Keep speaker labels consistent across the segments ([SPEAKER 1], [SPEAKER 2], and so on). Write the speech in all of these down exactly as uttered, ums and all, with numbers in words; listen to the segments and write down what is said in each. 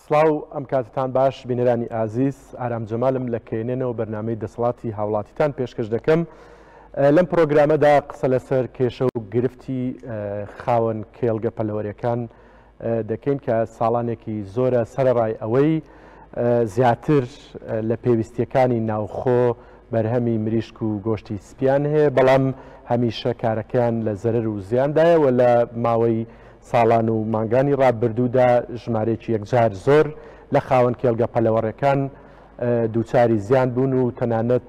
[SPEAKER 1] سلااو ئەم کاتتان باش بینەرانی ئازیز ئارام جەمالم لە کێنێنەوە بەرنامەی دەسەڵاتی هاوڵاتیتان پێشکەش دەکەم. لەم پرۆگرامەدا قسە لەسەر کێشە و گرفتی خاوەن کێڵگە پەلەوەریەکان دەکەین کە ساڵانێکی زۆرە سەرڕای ئەوەی زیاتر لە پێویستیەکانی ناوخۆ بەرهەمی مریشک و گۆشتی سپیان هەیە، بەڵام هەمیشە کارەکەیان لە زەرەر و زیاندایەوە. لە ماوەی ساڵان و مانگانی ڕابردوودا ژمارێکی یەکجار زۆر لە خاوەن کێڵگە پەلەوەڕەکان دووچاری زیان بوون و تەنانەت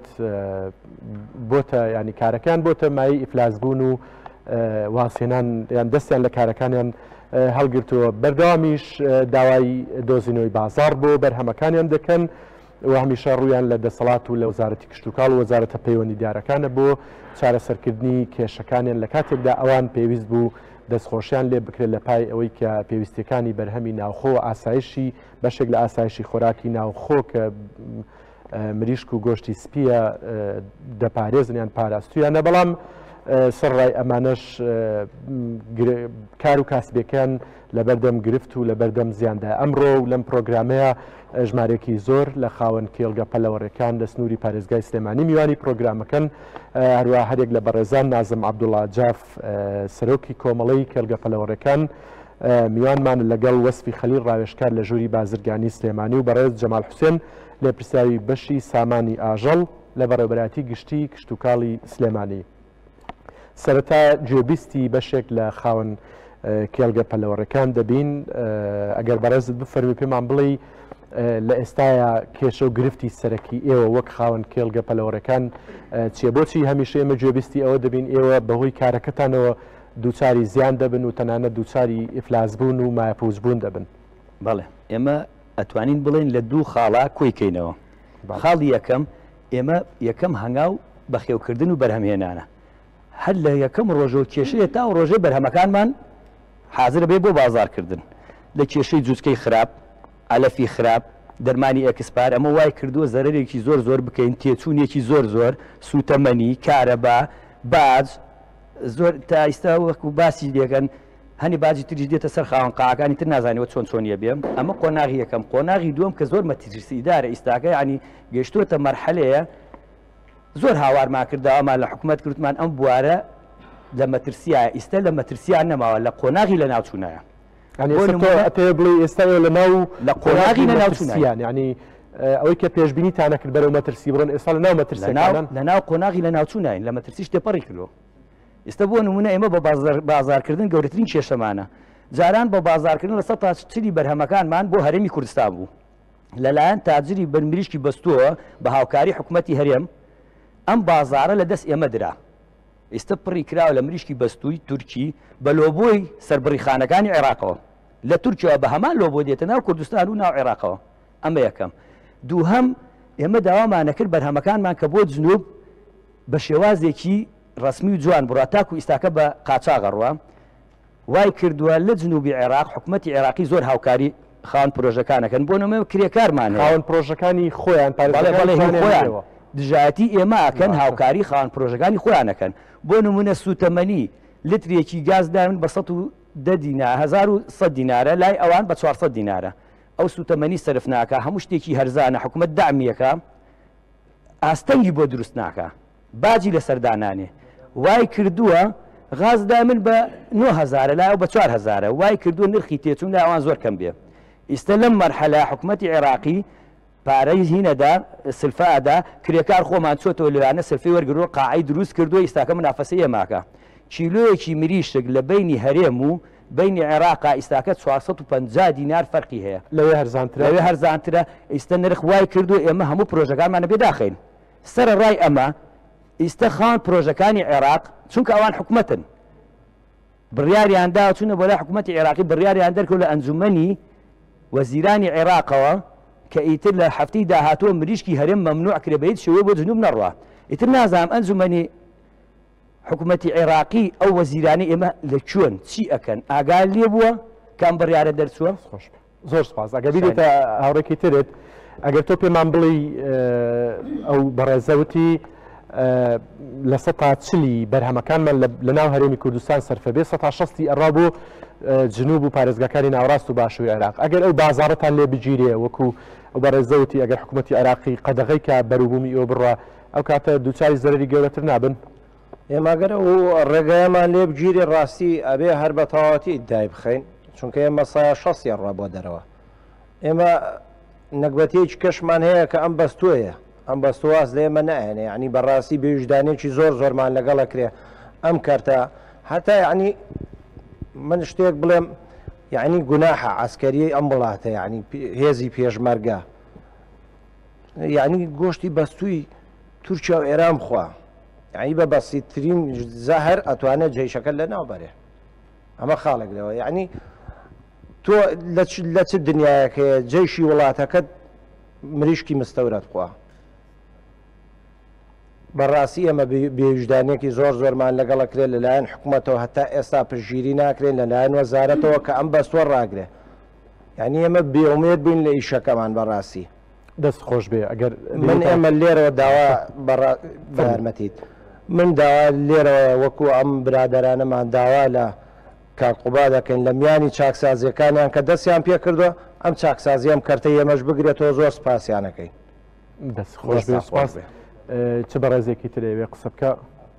[SPEAKER 1] بۆتە ینی کارەکان بۆتە مای ئیفلاس بوون و واسێنان یان دەستیان لە کارەکانیان هەڵگرتووە. بەردەوامیش داوای دۆزینەوەی بازار بۆ بەرهەمەکانیان دەکەن و هەمیشە ڕوویان لە دەسەڵات و لە وەزارەتی کشتتوکاڵ و وەزارەتە پەیوەندی دیارەکانە بۆ چارەسەرکردنی کێشەکانیان لە کاتێکدا ئەوان پێویست بوو دەستخۆشیان لێ بکرێت لە پای ئەوەی کە پێویستیەکانی بەرهەمی ناوخۆ ئاسایشی بەشێک لە ئاسایشی خۆراکی ناوخۆ کە مریشک و گۆشتی سپیە دەپارێزنیان پاراستویانە، بەڵام سەرڕای ئەمانەش کار و کاسبەکان لە بەردەم گرفت و لە بەردەم زیاندا. ئەمڕۆ و لەم پرۆگرامەیە ژمارێکی زۆر لە خاوەن کێڵگە پەلەوەڕەکان لە سنووری پارێزگای سلێمانی میوانی پرۆگرامەکەن، هەروە هەرێک لە بەڕێزان نازم عەبدوڵڵا جاف سەرۆکی کۆمەڵەی کێڵگە پەلەوەڕەکان میوانمان لەگەڵ وەسفی خەلیل ڕاوێژکار لە ژووری بازرگانی سلێمانی و بەڕێز جەمال حوسێن لە پرسیاوی بەشی سامانی ئاژەڵ لە بەڕێوەبەراتی گشتی کشتتوکاڵی سلێمانی. سەرەتا گوێبیستی بەشێک لە خاوەن کێڵگە پەلەوەڕەکان دەبین. ئەگەر بەڕێزت بفەرمی پێمان بڵێ لە ئێستاە کێشە و گرفتی سەرەکی ئێوە وەک خاوەن کێڵگە پەلەوەڕەکان چیە؟ بۆچی هەمیشە ئێمە گوێبیستی ئەوە دەبین ئێوە بەهۆی کارەکەتانەوە دووچاری زیان دەبن و تەنانەت دووچاری ئیفلاس بوون و مایەپووزبوون دەبن؟
[SPEAKER 2] بەڵێ ئێمە ئەتوانین بڵێن لە دوو خاڵا کۆیکەینەوە. خاڵی یەکەم ئێمە یەکەم هەنگاو بەخێوکردن و بەرهەمهێنانە. هەر لە یەکەم ڕۆژە و کێشەیە تا و ڕۆژەی بەرهەمەکانمان حاضر بێ بۆ بازارکردن لە کێشەی جوچکەی خراپ، ئالەفی خراپ، دەرمانی ئەکسپار. ئەمە وای کردووە زەرەرێکی زۆر زۆر بکەین، تێچوونێکی زۆر زۆر، سوتەمەنی، کارەبا، باج زۆر تا ئێستا وەکو باسی دێکەن هەنی باجی تریش دێتە سەر خاوەن قاعەکانی تر نازانیوە چۆن چۆنیە بێم. ئەمە قۆناغی یەکەم. قۆناغی دووەم کە زۆر مەترسیدارە ئێستاکە، ینی گەیشتووەتە مەرحەلەیە زۆر هاوارمان کردەوە ئەمان لە حکوومەت کردمان ئەم بوارە لە مەترسیایە، ئێستا لە مەترسیان نەماوە، لە قۆناغی لە ناوچوونایە.
[SPEAKER 1] پێ بڵێ ئێستا لە ناو
[SPEAKER 2] لە قۆناغی لە ناوچوونیان،
[SPEAKER 1] ینی ئەوەی کە پێشبینیتانە کرد بەرەو مەترسی بڕۆن ئێستا لە ناو مەترسیەکانن
[SPEAKER 2] لە ناو قۆناغی لە ناوچوونین، لە مەترسیش تێپەڕی کردەوە. ئێستا بۆ نمونە ئێمە بە بازارکردن گەورەترین کێشەمانە. جاران بە بازارکردن لە سەد تا چلی بەرهەمەکانمان بۆ هەرێمی کوردستان بوو. لەلایەن تاجری بەرمریشکی بەستووە بە هاوکاری حکوومەتی هەرێم ئەم بازارە لە دەست ئێمە درا. ئێستا پڕی کراوە لە مریشکی بەستووی تورکی بە لۆبۆی سەربڕیخانەکانی عێراقەوە. لە تورکیەوە بە هەمان لۆبۆ دێتە ناو کوردستان و ناو عێراقەوە. ئەمە یەکەم. دووهەم ئێمە داوامانە کرد بەرهەمەکانمان کە بۆ جنوب بە شێوازێکی ڕسمی و جوان بڕات تاکو ئیستاکە بە قاچاغەڕوە. وای کردووە لە جنوبی عێراق حکوومەتی عێراقی زۆر هاوکاری خاوەن پرۆژەکانەکەن بۆ نمونە کرێکارمان
[SPEAKER 1] خاوەن پرۆژەکانی خۆیان
[SPEAKER 2] خۆیان دژایەتی ئێمە ئەکەن هاوکاری خاوەن پرۆژەکانی خۆیانەکەن. بۆ نمونە سوتەمەنی لترێکی گازداون بە سەد و دە دینار هەزار و سەد دینارە، لای ئەوان بە چوارسەد دینارە. ئەو سوتەمەنی سەرف ناکە، هەموو شتێکی هەرزانە، حکوومەت دامیەکە، ئاستەنگی بۆ دروست ناکە، باجی لە سەردانانێ. وای کردووە غازدا من بە نۆ هەزارە لای ئەو بە چوار هەزارە. وای کردووە نرخی تێچوون لای ئەوان زۆر کەم بێ. ئێستا لەم مەرحەلە حکوومەتی عێراقی پارەی هینەدا سلفادا کرێکار خۆمان چۆتەوە لەوانە سلفی وەرگرۆ قاعی دروست کردووە. ئێستاکە منافەسەی ئێماکە چیلۆیەکی مریشک لە بینی هەرێم و بینی عێراقا ئێستاکە چوارسەد و پەنجا دینار فەرقی هەیە،
[SPEAKER 1] لەوێ هەرزانترە
[SPEAKER 2] لەوێ هەرزانترە. ئێستا نرخ وای کردو ئێمە هەموو پرۆژەکانمانە بێداخین. سەرە ڕای ئەمە ئێستا خاوەن پرۆژەکانی عێراق چونکە ئەوان حکوومەتن بڕیاریاندا چونە بۆ لای حکوومەتی عێراقی بڕیاریان دەرکەوت لە ئەنجومەنی وەزیرانی عێراقەوە کە ئیتر لە هەفتەی داهاتووە مریشکی هەرێم مەمنوع کرێ بە هیچ شێوەیە بۆ جنوب نەڕوا. ئیتر نازانم ئەنجومەنی حکوومەتی عێراقی ئەو وەزیرانی ئێمە لە کوێن چی ئەکەن ئاگال لێ بووە کام بڕیارە دەرچووە؟
[SPEAKER 1] زۆر سپاس. ئەگەر بیرێتە هاوڕێکی ترت ئەگەر تۆ پێمان بڵی ئەو بەڕێزەوتی لە سەد تا چلی بەرهەمەکانمان لە ناو هەرێمی کوردستان سەرفەبێ سەد تا شەستی ئەڕا بۆ جنوب و پارێزگاکانی ناوڕاست و باشووری عێراق ئەگەر ئەو بازاڕەتان لێ بگیرێ وەکو ئەو بەڕێزەوتی ئەگەر حکوومەتی عێراقی قەدەغەی کە بەروبوومی ئەوە بڕە ئەو کاتە دووچاری زەرری گەورەتر نابن.
[SPEAKER 3] ئێمەگەر و ڕێگەیەمان لێ بگیری ڕاستی ئەبێ هەر بە تەواوەتی دای بخەین چونکە ئێمە سایە شەستی ڕە بۆ دەرەوە. ئێمە نەکبەتێکی کەشمان هەیە کە ئەم بەستوویە ئەم بەستواز لە ئێمە نایێنێ ینی بەڕاستی بێژدانێکی زۆر زۆرمان لەگەڵەکرێ ئەم کارتە هەتا ینی من شتێک بڵێم یعنی گوناحە عسکەری ئەم وڵاتە ینی هێزی پێشمەرگە یعنی گۆشتی بەستووی تورکیا و ئێران بخوا یعنی بە بەسیترین زەهر ئەتوانێت جێیشەکە لە ناوبەرێ ئەمە خاڵێک لەوە یعنی تۆ لە چ دنیایەکەیە جێشی وڵاتەکەت مریشکی مستەورەت خوا بەڕاستی ئەمە بێوجدانێکی زۆر زۆرمان لەگەڵەکرێت لەلایەن حکوومەتەوە هەتا ئێستا پشگیری ناکرێن لەلایەن وەزارەتەوە کە ئەم بەستوە ڕاگرێ یعنی ئێمە بێومێت بووین لە ئیشەکەمان بەڕاستی
[SPEAKER 1] دەست خۆش بێ ئەگەر
[SPEAKER 3] من ئێمە لێرەوە داوا بەرمەتیت من داوا لێرەوە وەکو ئەم برادرانەمان داوا لە کاقوبا دەکەین لە میانی چاکسازیەکانیان کە دەستیان پێ کردووە ئەم چاکسازی ئەم کەرتە ئێمەش بگرێتەوە زۆر سپاسیانەکەی
[SPEAKER 1] دەست خۆش بێ سپاس چه بەڕێزێکی ترێوێ قسە بکە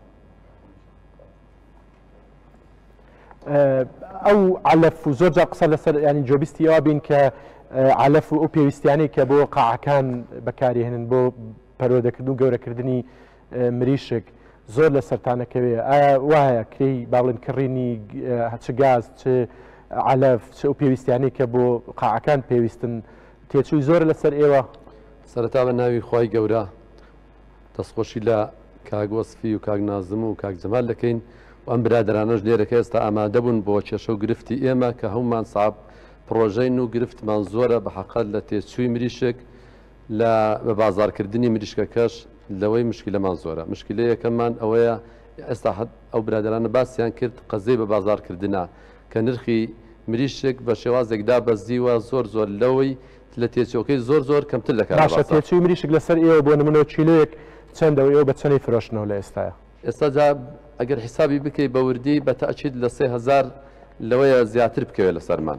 [SPEAKER 1] ئەو علەف و زۆر جا قسە لەسەر ینی جۆبیستی ئەوە بین کە علەف و ئەو پێویستیانەی کە بۆ قاعەکان بەکارهێنن بۆ پەرۆدەکردن و گەورەکردنی مریشک زۆر لە سەرتانەکەوێ ئایا وایە کەی باڵێن کڕینی چ گاز چ علەف چ ئەو پێویستیانەی کە بۆ قاعەکان پێویستن تێچووی زۆر لەسەر ئێوە
[SPEAKER 4] سەرەتا بە ناوی خوای گەورە دەستخۆشی لە کاگوەسفی و کاک نازم و کاک جەمال دەکەین و ئەم برادرانەش لێرەکە ئێستا ئامادە بوون بۆ کێشە و گرفتی ئێمە کە هەمومان ساب پرۆژەین و گرفتمان زۆرە بە حەقەت لە تێچووی مریشک لە بە بازارکردنی مریشکەکەش لەوەی مشکلەمان زۆرە مشکلە یەکەممان ئەوەیە ئێستا ئەو برادرانە باسییان کرد قەزەی بە بازارکردنا کە نرخی مریشک بە شێوازێکدا بەزیوە زۆر زۆر لەوەی لە تێچۆکەی زۆر زۆر کەمتر دەکات
[SPEAKER 1] باشە تێچووی مریشک لەسەر ئێوە بۆ نمونەوە چیلۆیەک چەندەوە ئێوە بە چەندی فرۆشتنەوە لە ئێستاە
[SPEAKER 4] ئێستا جا ئەگەر حیسابی بکەی بە وردی بە تەئکید لە سێ هەزار لەوەیە زیاتر بکەوێت لە سەرمان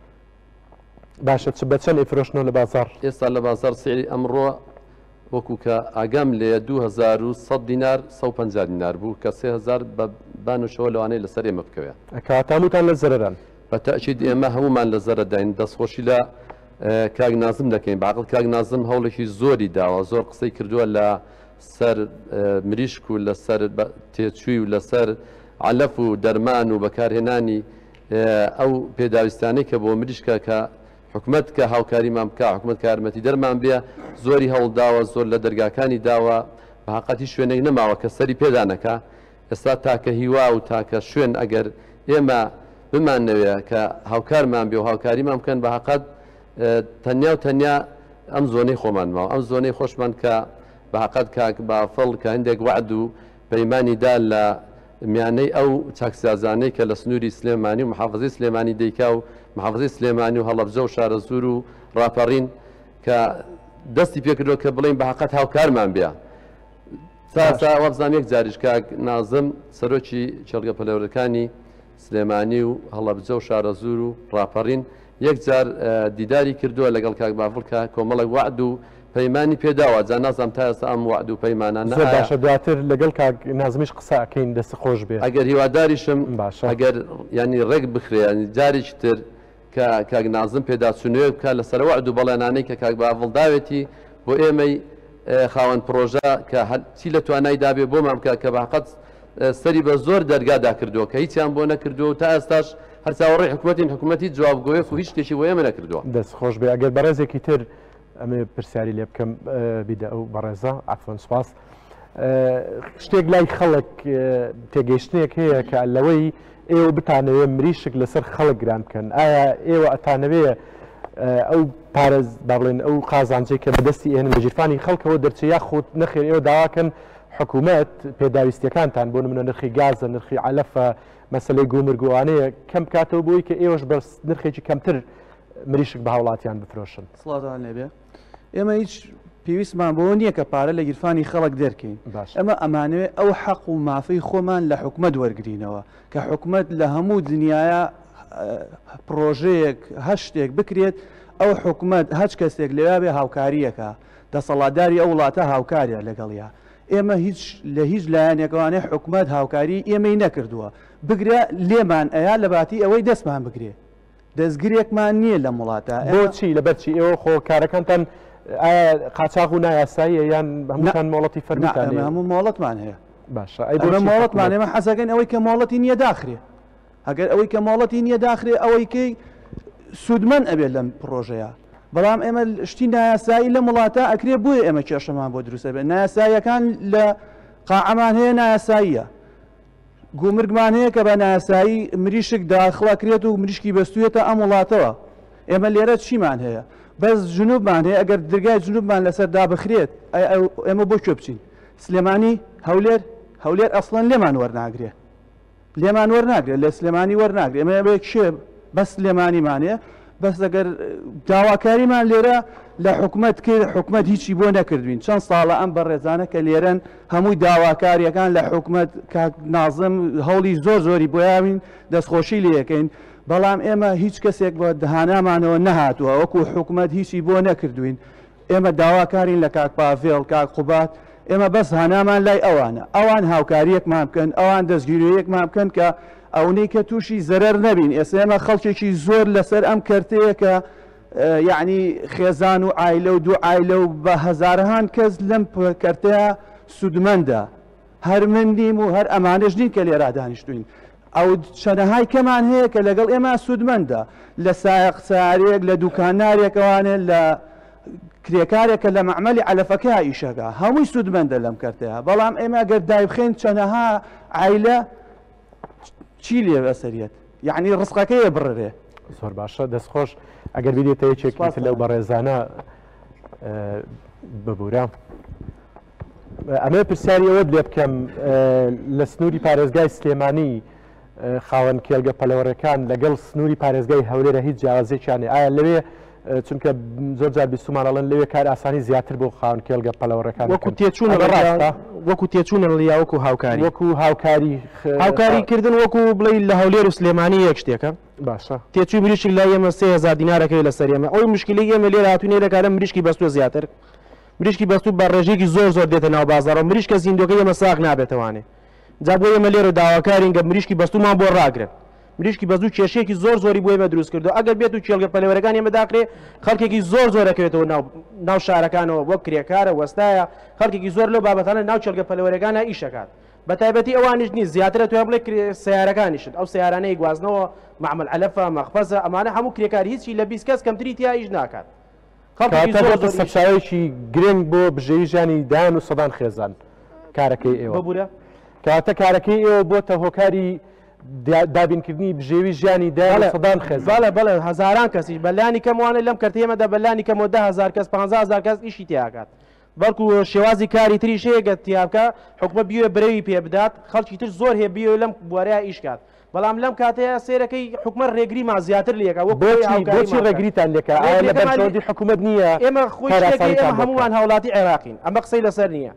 [SPEAKER 1] باشە چ بە چەند ئیفرۆشتنەوە لە بازار
[SPEAKER 4] ئێستا لە بازار سعری ئەمڕۆ وەکو کە ئاگام لێ دوو هەزار و سەد دینار سەد و پەنجا دینار بوو کە سێ هەزار بە بانوشەوە لەوانەیە لەسەر ئێمە بکەوێت
[SPEAKER 1] کاتاموتان لە زەرەران
[SPEAKER 4] بە تەئکید ئێمە هەمومان لە زەرە داین دەستخۆشی لە کاک نازم دەکەین باقل کاک نازم هەوڵێکی زۆری داوە زۆر قسەی کردووە لە سەر مریشک و لەسەر تێچووی و لەسەر علەف و دەرمان و بەکارهێنانی ئەو پێداویستانەی کە بۆ مریشکە کە حکومت کە هاوکاریمان بکە حکومت کارمەتی دەرمان بێ زۆری هەوڵداوە زۆر لە دەرگاکانی داوە بە حقەتی شوێنێک نەماوە کە سەری پێدانەکە ئێستا تاکە هیوا و تاکە شوێن ئەگەر ئێمە بمانەوێ کە هاوکارمان بێ و هاوکاریمان بکەن بە حقەت تەنیا و تەنیا ئەم زۆنەی خۆمان ماوە ئەم زۆنەی خۆشمان کە بە حقەت کاک بافڵ کە هەندێک وعد و پەیمانیدا لە میانەی ئەو چاکسازانەی کە لە سنووری سلێمانی و محافظی سلێمانی دەیکا و محافظی سلێمانی و هەڵەبجە و شارە زور و ڕاپەڕین کە دەستی پێکردەوە کە بڵین بە حقەت هاوکارمان بێ ساسا وەبزانام یەک جاریش کاک نازم سەرۆکی چێڵگە پەلەورەکانی سلێمانی و هەڵەبجە و شارە زور و ڕاپەڕین یەک جار دیداری کردووە لەگەڵ کاک بافڵ کە کۆمەڵک وعد و پەیمانی پێداوە جا نازانم تا ئێستا ئەم وعد و پەیمانان
[SPEAKER 1] باشە دواتر لەگەڵ کاک نازمیش قسەکەین دەست خۆش بێ
[SPEAKER 4] ئەگەر هیواداریشم ئەگەر ینی ڕێک بخرێ جارێکی تر کە کاک نازم پێداچوونەوە بکە لەسەر وعد و بەڵێنانەی کە کاک بافڵ داوێتی بۆ ئێمەی خاوەن پرۆژە کە چی لە توانای دابێ بۆمان بکە کە بەحقەت سەری بە زۆر دەرگادا کردووە کە هیچیان بۆ نەکردووە و تا ئێستاش هەر چاوەڕێی حکوومەتین حکوومەتی جوابگۆیە و هیچ شتێکی بۆ ئێمە نەکردووە
[SPEAKER 1] دەست خۆش بێ ئەگەر بەڕێزێکی تر ئەمێ پرسیاری لێ بکەم بیدە ئەو بەڕێزە ئافۆن سپاس شتێک لای خەڵک تێگەیشتنێک هەیە کە لەوەی ئێوە بتانەوێ مریشک لەسەر خەڵک گران بکەن ئایا ئێوە ئەتانەوێ ئەو پارێز با بڵێن ئەو قازانجێک کە بەدەستی ئێنن بە ژیرفانی خەڵکەوە دەرچێ یاخود نەخێر ئێوە داواکەن حکوومەت پێداویستیەکانتان بۆ نمونە نرخی گازە نرخی علەفە مەسلەی گومرگووانەیە کەم کاتەوە بۆی کە ئێوەش بە نرخێکی کەمتر مریشک بە هاوڵاتیان بفرۆشن
[SPEAKER 5] سڵاتان لێبێ ئێمە هیچ پێویستمان بۆ نییە کە پارە لە گیرفانی خەڵک دەرکەین ئەمە ئەمانوێت ئەو حەق و مافەی خۆمان لە حکومت وەرگرینەوە کە حکومت لە هەموو دنیاە پرۆژەیەک هەر شتێک بکرێت ئەو حکومت هەچ کەسێک لەوێ بێ هاوکاریەکە دەسەڵاتداری ئەو وڵاتە هاوکاریە لەگەڵیا ئێمە هیچ لە هیچ لایەنێکەوانێ حکومت هاوکاری ئێمەی نەکردووە بگرە لێمان ئەیا لە باتی ئەوەی دەستمان بگرێ دەستگرێکمان نییە لە وڵاتە
[SPEAKER 1] بۆچی لەبەرچی ئێوە خۆ کارەکانتان قاچاق و نایاساییە یان هەمووتان مۆڵەتی فەرمیتان
[SPEAKER 5] هەموو مۆڵەتمان هەیە
[SPEAKER 1] باشە
[SPEAKER 5] ئەمە مۆڵەتمان ئێمە حەزەکەن ئەوەی کە مۆڵەتی نییە داخرێ ئەگەر ئەوەی کە مۆڵەتی نییە داخرێ ئەوەی کەی سوودمەند ئەبێت لەم پرۆژەیە بەڵام ئێمە شتی نایاسایی لە وڵاتە ئەکرێ بووە ئێمە کێشەمان بۆ دروستە بێت نایاساییەکان لە قاعەمان هەیە نایاساییە گومرگمان هەیە کە بە نایاسایی مریشک داخڵەکرێت و مریشکی بەستوێتە ئەم وڵاتەوە ئێمە لێرە چیمان هەیە بەس جنوبمان هەیە ئەگەر دەرگای جنوبمان لەسەر دابخرێت ئێمە بۆ کوێ بچین سلێمانی هەولێر هەولێر ئەسڵەن لێمان وەرناگرێ لێمان وەرناگرێت لە سلێمانی وەرناگرێت ئێمە بێ کێ بەس سلێمانیمانەیە بەس ئەگەر داواکاریمان لێرە لە حکومت کرد حکومت هیچی بۆ نەکردوین چەند ساڵە ئەم بەڕێزانە کە لێرەن هەمووی داواکاریەکان لە حکومت نازم هەوڵی زۆر زۆری بۆیاوین دەستخۆشی لەکەین بەڵام ئێمە هیچ کەسێک بۆ دهانامانەوە نەهاتووە وەکو حکومت هیچی بۆ نەکردوین ئێمە داواکارین لە کاک پاڤێڵ کاک قوبات ئێمە بەس هانامان لای ئەوانە ئەوان هاوکاریەکمان بکەن ئەوان دەستگیریەکمان بکەن کە ئەوەی کە تووشی زەرەر نەبین ئێستا ئێمە خەڵکێکی زۆر لەسەر ئەم کەرتەیە کە یعنی خێزان و ئایلە و دوو ئایلە و بە هەزارهان کەس لەم کەرتەیە سوودمەندە هەر من نیم و هەر ئەمانەش نین کە لێرا دانیشتوین ئەو چەنەهای کەمان هەیە کە لەگەڵ ئێمە سوودمەندە لە سایق سارێک لە دوکانارێکەوانێ لە کرێکارێکە لە مەعمەلی عەلەفەکە ئیشەکە هەمووی سوودمەندە لەم کەرتەیە بەڵام ئێمە گەر دایبخێن چەنەها ئایلە چی لێ بەسەریەت یعنی ڕزقەکەیە بڕێ
[SPEAKER 1] زۆر باشە دەستخۆش ئەگەر بیدێتە یەکێکی لەو بەڕێزانە ببوورە ئەمە پرسیاری ئەوە لێ بکەم لە سنووری پارێزگای سلێمانی خاوەن کێلگە پەلەوەڕەکان لەگەڵ سنووری پارێزگای هەولێرە هیچ جیاوازێکیانێ ئایا لەوێ چونکە زۆر جار بیستمانەڵەن لەوێ کار ئاسانی زیاتر بۆ خاوەن کێلگە پەلەوەڕەکان
[SPEAKER 6] وەکو تێچوونە ڕاستە وەکو تێچوونە لە وەکو هاوکاری
[SPEAKER 1] وەکو هاوکاری
[SPEAKER 6] هاوکاریکردن وەکو بڵێ لە هەولێر و سلێمانی یەک شتێکە
[SPEAKER 1] باشە
[SPEAKER 6] تێچووی مریشک لای ئێمە سێ هەزار دینارەکەی لەسەر ئێمە ئەوی مشکلی ئێمە لێرە هاتوونێ لەکارە مریشکی بەستووە زیاتر مریشکی بەستوو بە ڕێژێکی زۆر زۆر دێتە ناو بازاڕەوە مریشکە زیندۆکەی ئێمە ساغ نابێتەوانێ جا بۆ ئێمە لێرە داواکارین کە مریشکی بەستوومان بۆ ڕاگرن مریشکی بەزوو کێشەیەکی زۆر زۆری بۆ ئێمە دروست کردو ئەگەر بێت و کێڵگە پەلەوەرەکان ئێمە داکرێ خەڵکێکی زۆر زۆر دەکەوێتەوە ناو شارەکانەوە وەک کرێکارە وەستایە خەڵکێکی زۆر لەو بابەتانە ناو کێڵگە پەلەوەرەکانە ئیشەکات بە تایبەتی ئەوانش نیست زیاترە توێ بڵێ سیارەکانیشن ئەو سیارانەی گوازنەوە معمل عەلەفە مەخفەزە ئەمانە هەموو کرێکار هیچی لە بیست کەس کەمتری تیا ئیش ناکات
[SPEAKER 1] سەرچاوەیەکی گرنگ بۆ بژێوی ژیانی دایان و سەدان خێزان کارەکەی ئێوە
[SPEAKER 6] ببوورە
[SPEAKER 1] کاتە کارەکەی ئێوە بۆتە هۆکاری دابینکردنی بژێوی ژیانی دایان و سەدان خێزان
[SPEAKER 6] بەڵێ بەڵێ هەزاران کەسیش بەلانی کەموانە لەم کەرتێمەدا بەلانی کەمەوە ده هەزار کەس پانزە هەزار کەس ئیشی تیاکات بەڵکو شێوازی کاری تریش هەیە گە تیابکە حکومە بیوێ برەوی پێ بدات خەڵکی تر زۆر هەیە بیوێ لەم بوارەیە ئیشکات بەڵام لەم کاتەیە سێرەکەی حکومە ڕێگریمان زیاتر لێکە
[SPEAKER 1] بۆچی ڕێگریتان لێکە لە بەرچۆندی حکومەت نییە
[SPEAKER 6] ئێمە خۆی هەمووان هاوڵاتی عێراقین ئەمە قسەی لەسەر نییە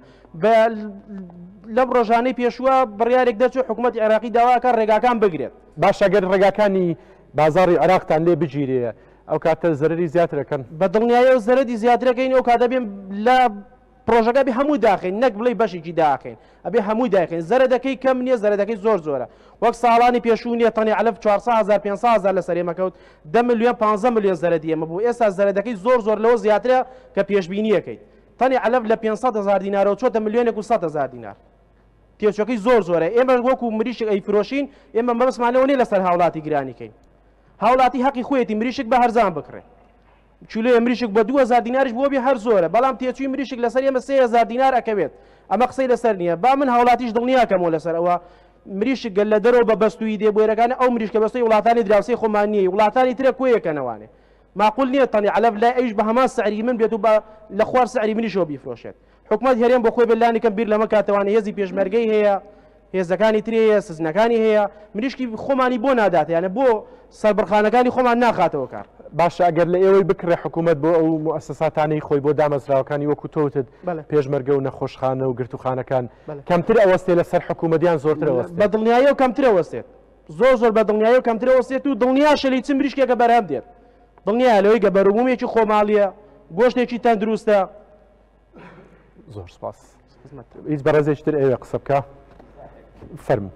[SPEAKER 6] لەم ڕۆژانەی پێشووە بڕیارێک دەرچوو حکوومەتی عێراقی داواکە ڕێگاکان بگرێت
[SPEAKER 1] باش ئەگەر ڕێگاکانی بازاڕی عێراقتان لێ بگیرێ ئەو کاتە زەرری زیاترەکەن
[SPEAKER 6] بە دڵنیایە و زەرەری زیاترەکەین ئەو کاتە بێن لە پرۆژەکە بێ هەموو داخین نەک بڵێ بەشێکی داخین ئەبێ هەمووی داخین زەرەدەکەی کەم نییە زەرەدەکەی زۆر زۆرە وەک ساڵانی پێشوو نیە تەنی عەلەف چوارسە هەزار پێنجسە هەزار لەسەر ئێمە کەوت دە ملیۆن پانزە ملیۆن زەرەدی ئێمە بوو ئێستا زەرەدەکەی زۆر زۆر لەوە زیاترە کە پێشبینیەکەیت تەنی عەلەف لە پێنجسەد هەزار دینارەوە چۆتە ملیۆنێک و سەد هەزار دینار تێچۆکەی زۆر زۆرە ئێمە وەکو مریشک ئەیفرۆشین ئێمە مەبەسمانەوە نیە لەسەر هاوڵاتی گرانیکەین هاوڵاتی حەقی خۆیەتی مریشک بە هەرزان بکڕێ چولێ مریشک بە دوو هەزار دیناریش بۆ بێ هەر زۆرە بەڵام تێچووی مریشک لەسەر ئێمە سێ هەزار دینار ئەکەوێت ئەمە قسەی لەسەر نییە با من هاوڵاتیش دڵنیاکەمەوە لەسەر ئەوە مریشک گەل لە دەرەوە بە بەستووی دێبوێرەکانە ئەو مریشکە بەستەی وڵاتانی دراوسەی خۆمان نییە وڵاتانی ترە کوێیەکەنەوانێ معقول نییە تەنی عەلەف لای ئەویش بە هەمان سعری من بێت و بە لە خوار سعری منیشەوە بیفرۆشێت حکومەت هەرێم بۆ خۆی بەلانی کەم بیر لەمە کاتەوانێ هێزی پێشمەرگەی هەیە هێزەکانی تری هەیە سزنەکانی هەیە مریشکی خۆمانی بۆ نادات یانە بۆ سەربڕخانەکانی خۆمان ناخاتەوە کار
[SPEAKER 1] باشە ئەگەر لە ئێوەی بکڕێ حکوومەت بۆ ئەو مؤسساتانەی خۆی بۆ دامەزراوەکانی وەکو تۆتت پێشمەرگە و نەخۆشخانە و گرتوخانەکان کەمتر ئەوەستێ لەسەر حکوومەتیان زۆرتر ئەوەست
[SPEAKER 6] بە دڵنیایی و کەمتر ئەوەستێت زۆر زۆر بە دڵنیایی و کەمتر ئەوەستێت و دڵنیا شەلی چ مریشکێکە بەرهەم دێت دڵنیا لەوەی گە بەروبوومێکی خۆماڵیە گۆشتێکی تەندروستە
[SPEAKER 1] زۆر سپاس هیچ بەڕێزێکتر ئێوە قسە بکە فەرموو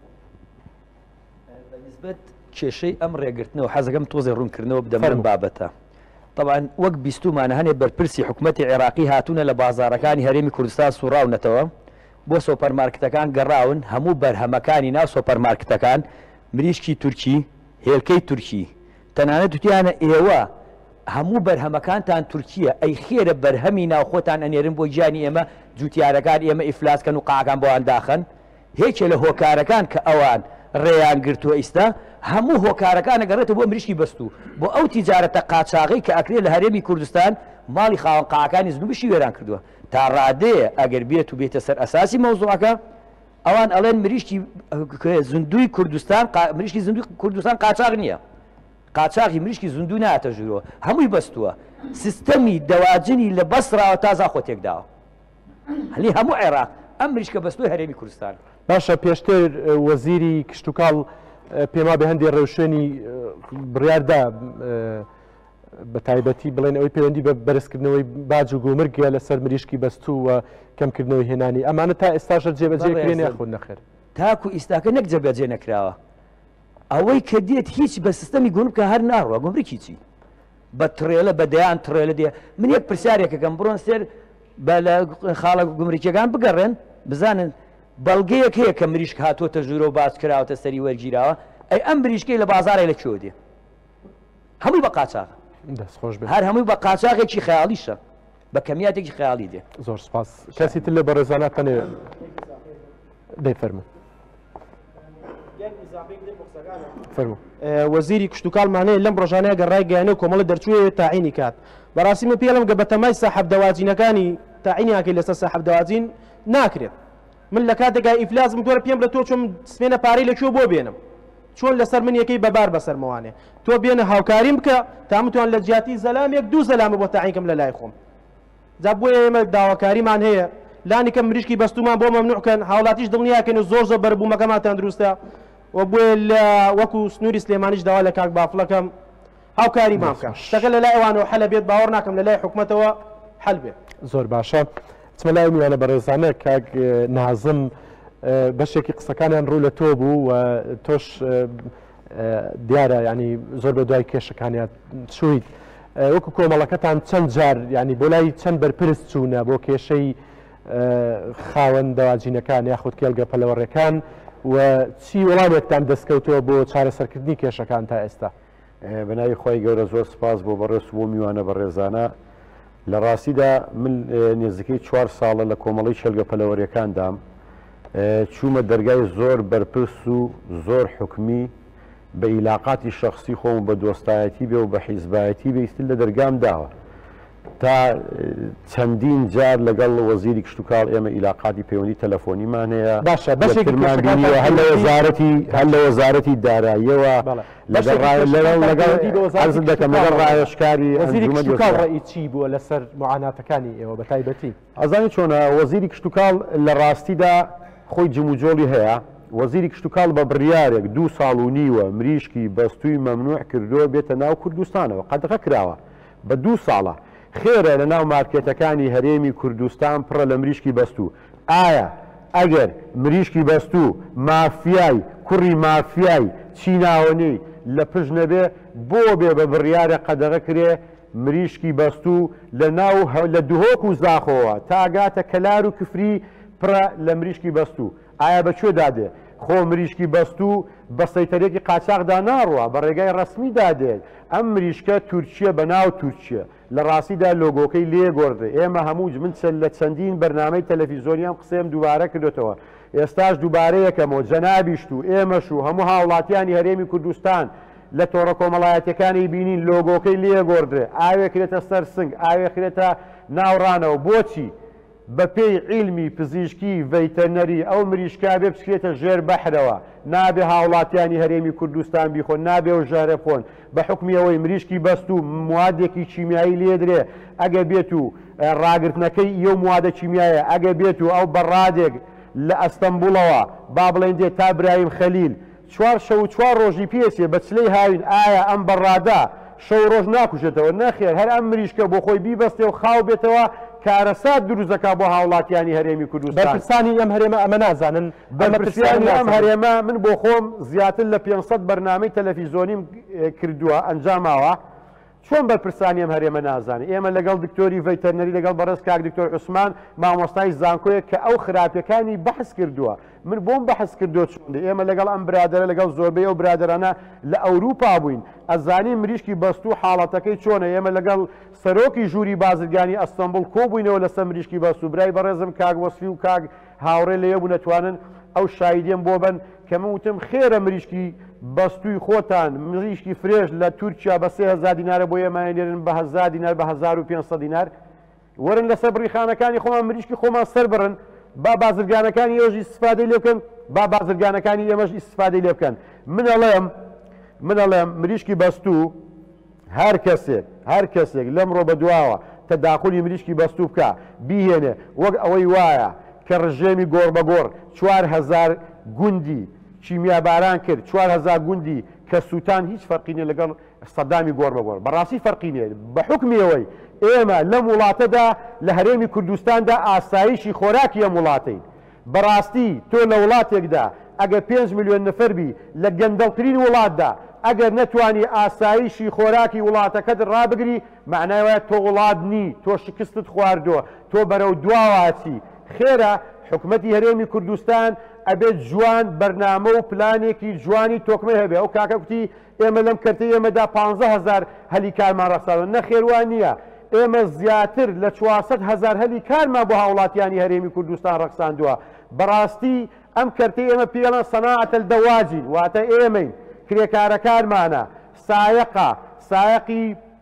[SPEAKER 2] بەنسبەت کێشەی ئەم ڕێگرتنەوە حەزەکەم تۆزی ڕوونکردنەوە بدەمەن بابەتە طبعا وەک بیستومانە هەنێ بەرپرسی حکوومەتی عێراقی هاتوونە لە بازارەکانی هەرێمی کوردستان سوڕاونەتەوە بۆ سۆپەرمارکتەکان گەڕاون هەموو بەرهەمەکانی ناو سۆپەرمارکتەکان مریشکی تورکی هێلکەی تورکی تەنانەت وتیانە ئێوە هەموو بەرهەمەکانتان تورکیە ئەی خێرە بەرهەمی ناوخۆتان ئەنێرن بۆ گیانی ئێمە جوتیارەکان ئێمە ئیفلاسکەن و قاکان بۆیان داخن هێکێ لە هۆکارەکان کە ئەوان ڕێیان گرتووە ئیستا هەموو هۆکارەکان ئەگەڕێتە بۆ مریشکی بەستوو بۆ ئەو تیجارەتە قاچاغی کە ئەکرێت لە هەرێمی کوردستان ماڵی خاوەن قاکانی زنوبشی وێران کردووە تا ڕادەیە ئەگەر بێت و بێتە سەر ئەساسی مەوزوعەکە ئەوان ئەڵێن مریشکی زندوی کوردستان مریشکی زندوی کوردستان قاچاغ نییە قاچاغی مریشکی زندوو ناتە ژوورەوە هەمووی بەستووە سیستەمی دەواجنی لە بەسراوە تازا خۆتێکداوە هەلی هەموو عێراق ئەم مریشکە بەستوی هەرێمی کوردستان
[SPEAKER 1] باشە پێشتر وەزیری کشتتوکاڵ پێما بە هەندێک ڕێوشێنی بڕیاردا بە تایبەتی بڵێن ئەوەی پەیوەندی بە بەرزکردنەوەی باج و گۆمرگە لەسەر مریشکی بەستوو و کەمکردنەوەی هێنانی ئەمانە تا ئێستاژە جێبەجێکرێن یاخود نەخێر
[SPEAKER 2] تاکو ئیستاکە نەک جێبەجێ نەکراوە ئەوەی کە دێت هیچ بە سیستەمی گۆمرگکە هەر ناڕوە گۆمرکی چی بە تڕێلە بە دەیان تڕێلە دێ من یەک پرسیارێکەکەم بڕۆن سێر بە لە خاڵە گومرکیەکان بگەڕێن بزانن بەڵگەیەک هەیە کە مریشک هاتوۆتە ژوورە و باز کراوەتە سەری وەرگیراوە ئەی ئەم مریشکەی لە بازارێ لە کێوە دێ هەمووی بە قاچاغ هەر هەمووی بە قاچاغێکی خەیاڵیشە بە کەمیاتێکی خەیاڵی دێ
[SPEAKER 1] زۆر سپاس کەسی تر لە بەڕێزانە تەنێ دەی فەرموو
[SPEAKER 6] وەزیری کشتتوکاڵمانەیە لەم ڕۆژانەیە گەڕای گەیانە و کۆمەڵە دەرچووێ تاعینی کات بەڕاستی من پێڵم گە بە تەمای ساحەب دەواجینەکانی تاعینیاکەی لەسەر ساحەب دەواجین ناکرێت من لە کاتێکا ئیفلاسم تۆرە پێم لە تۆ چۆم سمێنە پارەی لەکوێ بۆ بێنم چۆن لەسەر من یەکەی بەبار بەسەرمەوانێ تۆ بێنە هاوکاریم بکە تا متوان لە جیاتی زەلامێک دوو زەلامە بۆ تاعینکەم لە لای خۆم جا بۆیە ئێمە داواکاریمان هەیە لانی کەم مریشکی بەستومان بۆ مەمنوعکەن هاوڵاتیش دڵنیاکەن و زۆر زۆر بەربوومەکەماتان دروستە و بۆیە لە وەکو سنووری سلێمانیش داوا لە کاک بافڵەکەم هاوکاری مان بکە شتەکە لە لای ئەوانەوە حەلە بێت باوەڕ ناکەم لە لای حکوومەتەوە حەل بێت
[SPEAKER 1] زۆر باشە چمە لای میوانە بەڕێزانە کاک نازم بەشێکی قسەکانیان ڕوو لە تۆ بوو و تۆش دیارە ینی زۆر بە دوای کێشەکانیان چوویت وەکو کۆمەڵەکەتان چەند جار ینی بۆ لای چەند بەرپرس چوونە بۆ کێشەی خاوەن دەواجینەکان یاخود کێڵگە پەلەوەڕێکان و چی وەڵامێکتان دەستکەوتەوە بۆ چارەسەرکردنی کێشەکان تا ئێستا
[SPEAKER 7] بەناوی خۆی گەورە زۆر سپاس بۆ بەڕێز بۆ میوانە بەڕێزانە لە ڕاستیدا من نێزەکەی چوار ساڵە لە کۆمەڵی شەلگە پەلەوەریەکاندام چوومە دەرگای زۆر بەرپرس و زۆر حکمی بە ئیلاقاتی شخصی خۆم بە دۆستایەتی بێ و بە حیزبایەتی بێستی لە دەرگام داوە تا چەندین جار لەگەڵ وەزیری کشتتوکاڵ ئێمە ئیلاقاتی پەیوەندی تەلەفۆنیمان هەیە
[SPEAKER 1] باشە
[SPEAKER 7] هەل لە وەزارەتی هەل لە وەزارەتی داراییەوە لەگەڵ دەکەم لەگەڵ ڕایشکاری
[SPEAKER 1] وەزیری کشتتوکاڵ ڕێی چی بووە لەسەر معاناتەکانی ئێوە بە تایبەتی
[SPEAKER 7] ئەزانی چۆنە وەزیری کشتتوکاڵ لە ڕاستیدا خۆی جموجۆڵی هەیە وەزیری کشتتوکاڵ بە بڕیارێک دوو ساڵ و نیوە مریشکی بەستووی مەمنوع کردووە بێتە ناو کوردستانەوە قەدەغە کراوە بە دوو ساڵە خێرە لە ناو مارکێتەکانی هەرێمی کوردستان پڕە لە مریشکی بەستوو ئایا ئەگەر مریشکی بەستوو مافیای کوڕی مافیای چیناوەنەی لە پشت نەبێ بۆ بێ بە بڕیارە قەدەغە کرێ مریشکی بەستوو لە ناو لە دوهۆک و زاخەوە تاگاتە کەلار و کفری پڕە لە مریشکی بەستوو ئایا بەکوێ دادێ خۆ مریشکی بەستوو بە سەیتەرێکی قاچاقدا ناڕوە بە ڕێگای ڕسمی دادێت ئەم مریشکە تورکیە بە ناو تورکیە لە ڕاستیدا لۆگۆکەی لێ گۆڕدە ئێمە هەموو من لە چەندین بەرنامەی تەلەڤیزۆنیان قسەم دووبارە کردوێتەوە ئێستاش دووبارە یەکەمەوە جەنابیشت و ئێمەش و هەموو هاوڵاتیانی هەرێمی کوردستان لە تۆڕە کۆمەڵایەتەکانی بینین لۆگۆکەی لێ گۆڕدرێ ئاوێکرێتە سەر سنگ ئاوێکرێتە ناوڕانەوە بۆچی بە پێی عیلمی پزیشکی ڤەیتەرنەری ئەو مریشکا بێ بچێتە ژێر بەحرەوە نابێ هاوڵاتیانی هەرێمی کوردستان بیخۆن نابێ و ژارە بخۆن بە حکمیەوەی مریشکی بەست و موادێکی چیمیایی لێدرێ ئەگە بێت و ڕاگرتنەکەی ئەو موادە چیمیایە ئەگە بێت و ئەو بەڕادێک لە ئەستەمبوڵەوە با بڵێن دێت تا برایم خەلیل چوار شەو چوار ڕۆژی پێچێ بە چلەی هاوین ئایا ئەم بەڕادا شەو ڕۆژ ناکوشێتەوە نەخێر هەر ئەم مریشکە بۆ خۆی بیبەستێ و خاو بێتەوە کارەسات دروستەکە بۆ هاوڵاتیانی هەرێمی کوردستان
[SPEAKER 1] بەرپرسانی ئەم هەرێمە ئەمە نازانن
[SPEAKER 7] بەرپرسیانی ئەم هەرێمە من بۆ خۆم زیاتر لە پێنجسەد بەرنامەی تەلەڤیزۆنیم کردووە ئەنجاماوە چۆن بەرپرسانی ئەم هەرێمە نازانێت ئێمە لەگەڵ دکتۆری ڤەیتەرنەری لەگەڵ بەڕێز کاک دکتۆر عوسمان مامۆستای زانکۆیە کە ئەو خراپیەکانی بەحث کردووە من بۆم بەحث کردو چۆن ئێمە لەگەڵ ئەم برادرە لەگەڵ زۆربەی ئەو برادرانە لە ئەوروپا بووین ئەزانی مریشکی بەست و حاڵەتەکەی چۆنە ئێمە لەگەڵ سەرۆکی ژووری بازرگانی ئەستەمبوڵ کۆبووینەوە لەسەر مریشکی بەست و برای بەڕێزم کاک وەسفی و کاک هاوڕێ لەیە بوو نەتوانن ئەو شایدێم بۆ بن کە من وتم خێرە مریشکی بەستووی خۆتان مریشکی فرێژ لە تورکیا بە سێ هەزار دینارە بۆ ئێمانێنن بە هەزار دینار بە هەزار و پێنجسەد دینار وەرن لەسەر بڕیخانەکانی خۆمان مریشکی خۆمان سەر بڕن با بازرگانەکانی ئێوەش ئیستیفادەی لێ بکەن با بازرگانەکانی ئێمەش ئیستیفادەی لێ بکەن من ئەڵێم من ئەڵێم مریشکی بەستوو هەر کەسێک هەر کەسێک لەمڕۆ بەدواوە تەداخلی مریشکی بەستوو بکە بیهێنێ وەک ئەوەی وایە کە ڕژێمی گۆڕ بە گۆڕ چوار هەزار گوندی چیمیاباران کرد چوار هەزار گوندی کە سووتان هیچ فەرقی نیە لەگەڵ سەدامی گۆڕ بە گۆڕ بەڕاستی فەرقی نیە بە حکمیەوەی ئێمە لەم وڵاتەدا لە هەرێمی کوردستاندا ئاسایشی خۆراکی ئەم وڵاتەین بەڕاستی تۆ لە وڵاتێکدا ئەگە پێنج میلیۆن نەفەربی لە گەندەڵترین وڵاتدا ئەگەر نەتوانی ئاسایشی خۆراکی وڵاتەکەت ڕابگری معناوە تۆ وڵات نی تۆ شکستت خواردووە تۆ بەرەو دواواچی خێرە حکومەتی هەرێمی کوردستان ئەبێت جوان بەرنامە و پلانێکی جوانی تۆکمە هەبێ ئەو کاکە کوتی ئێمە لەم کەرتەی ئێمەدا پانزە هەزار هەلی کارمان ڕەساوە نەخێوان نییە ئێمە زیاتر لە چوارسەد هەزار هەلی کارمان بۆ هاوڵاتیانی هەرێمی کوردستان ڕەخساندووە بەڕاستی ئەم کەرتەی ئێمە پێڵەن سەناعەتە الدەواجین واتە ئێمەین کرێکارەکارمانە سایقە سایقی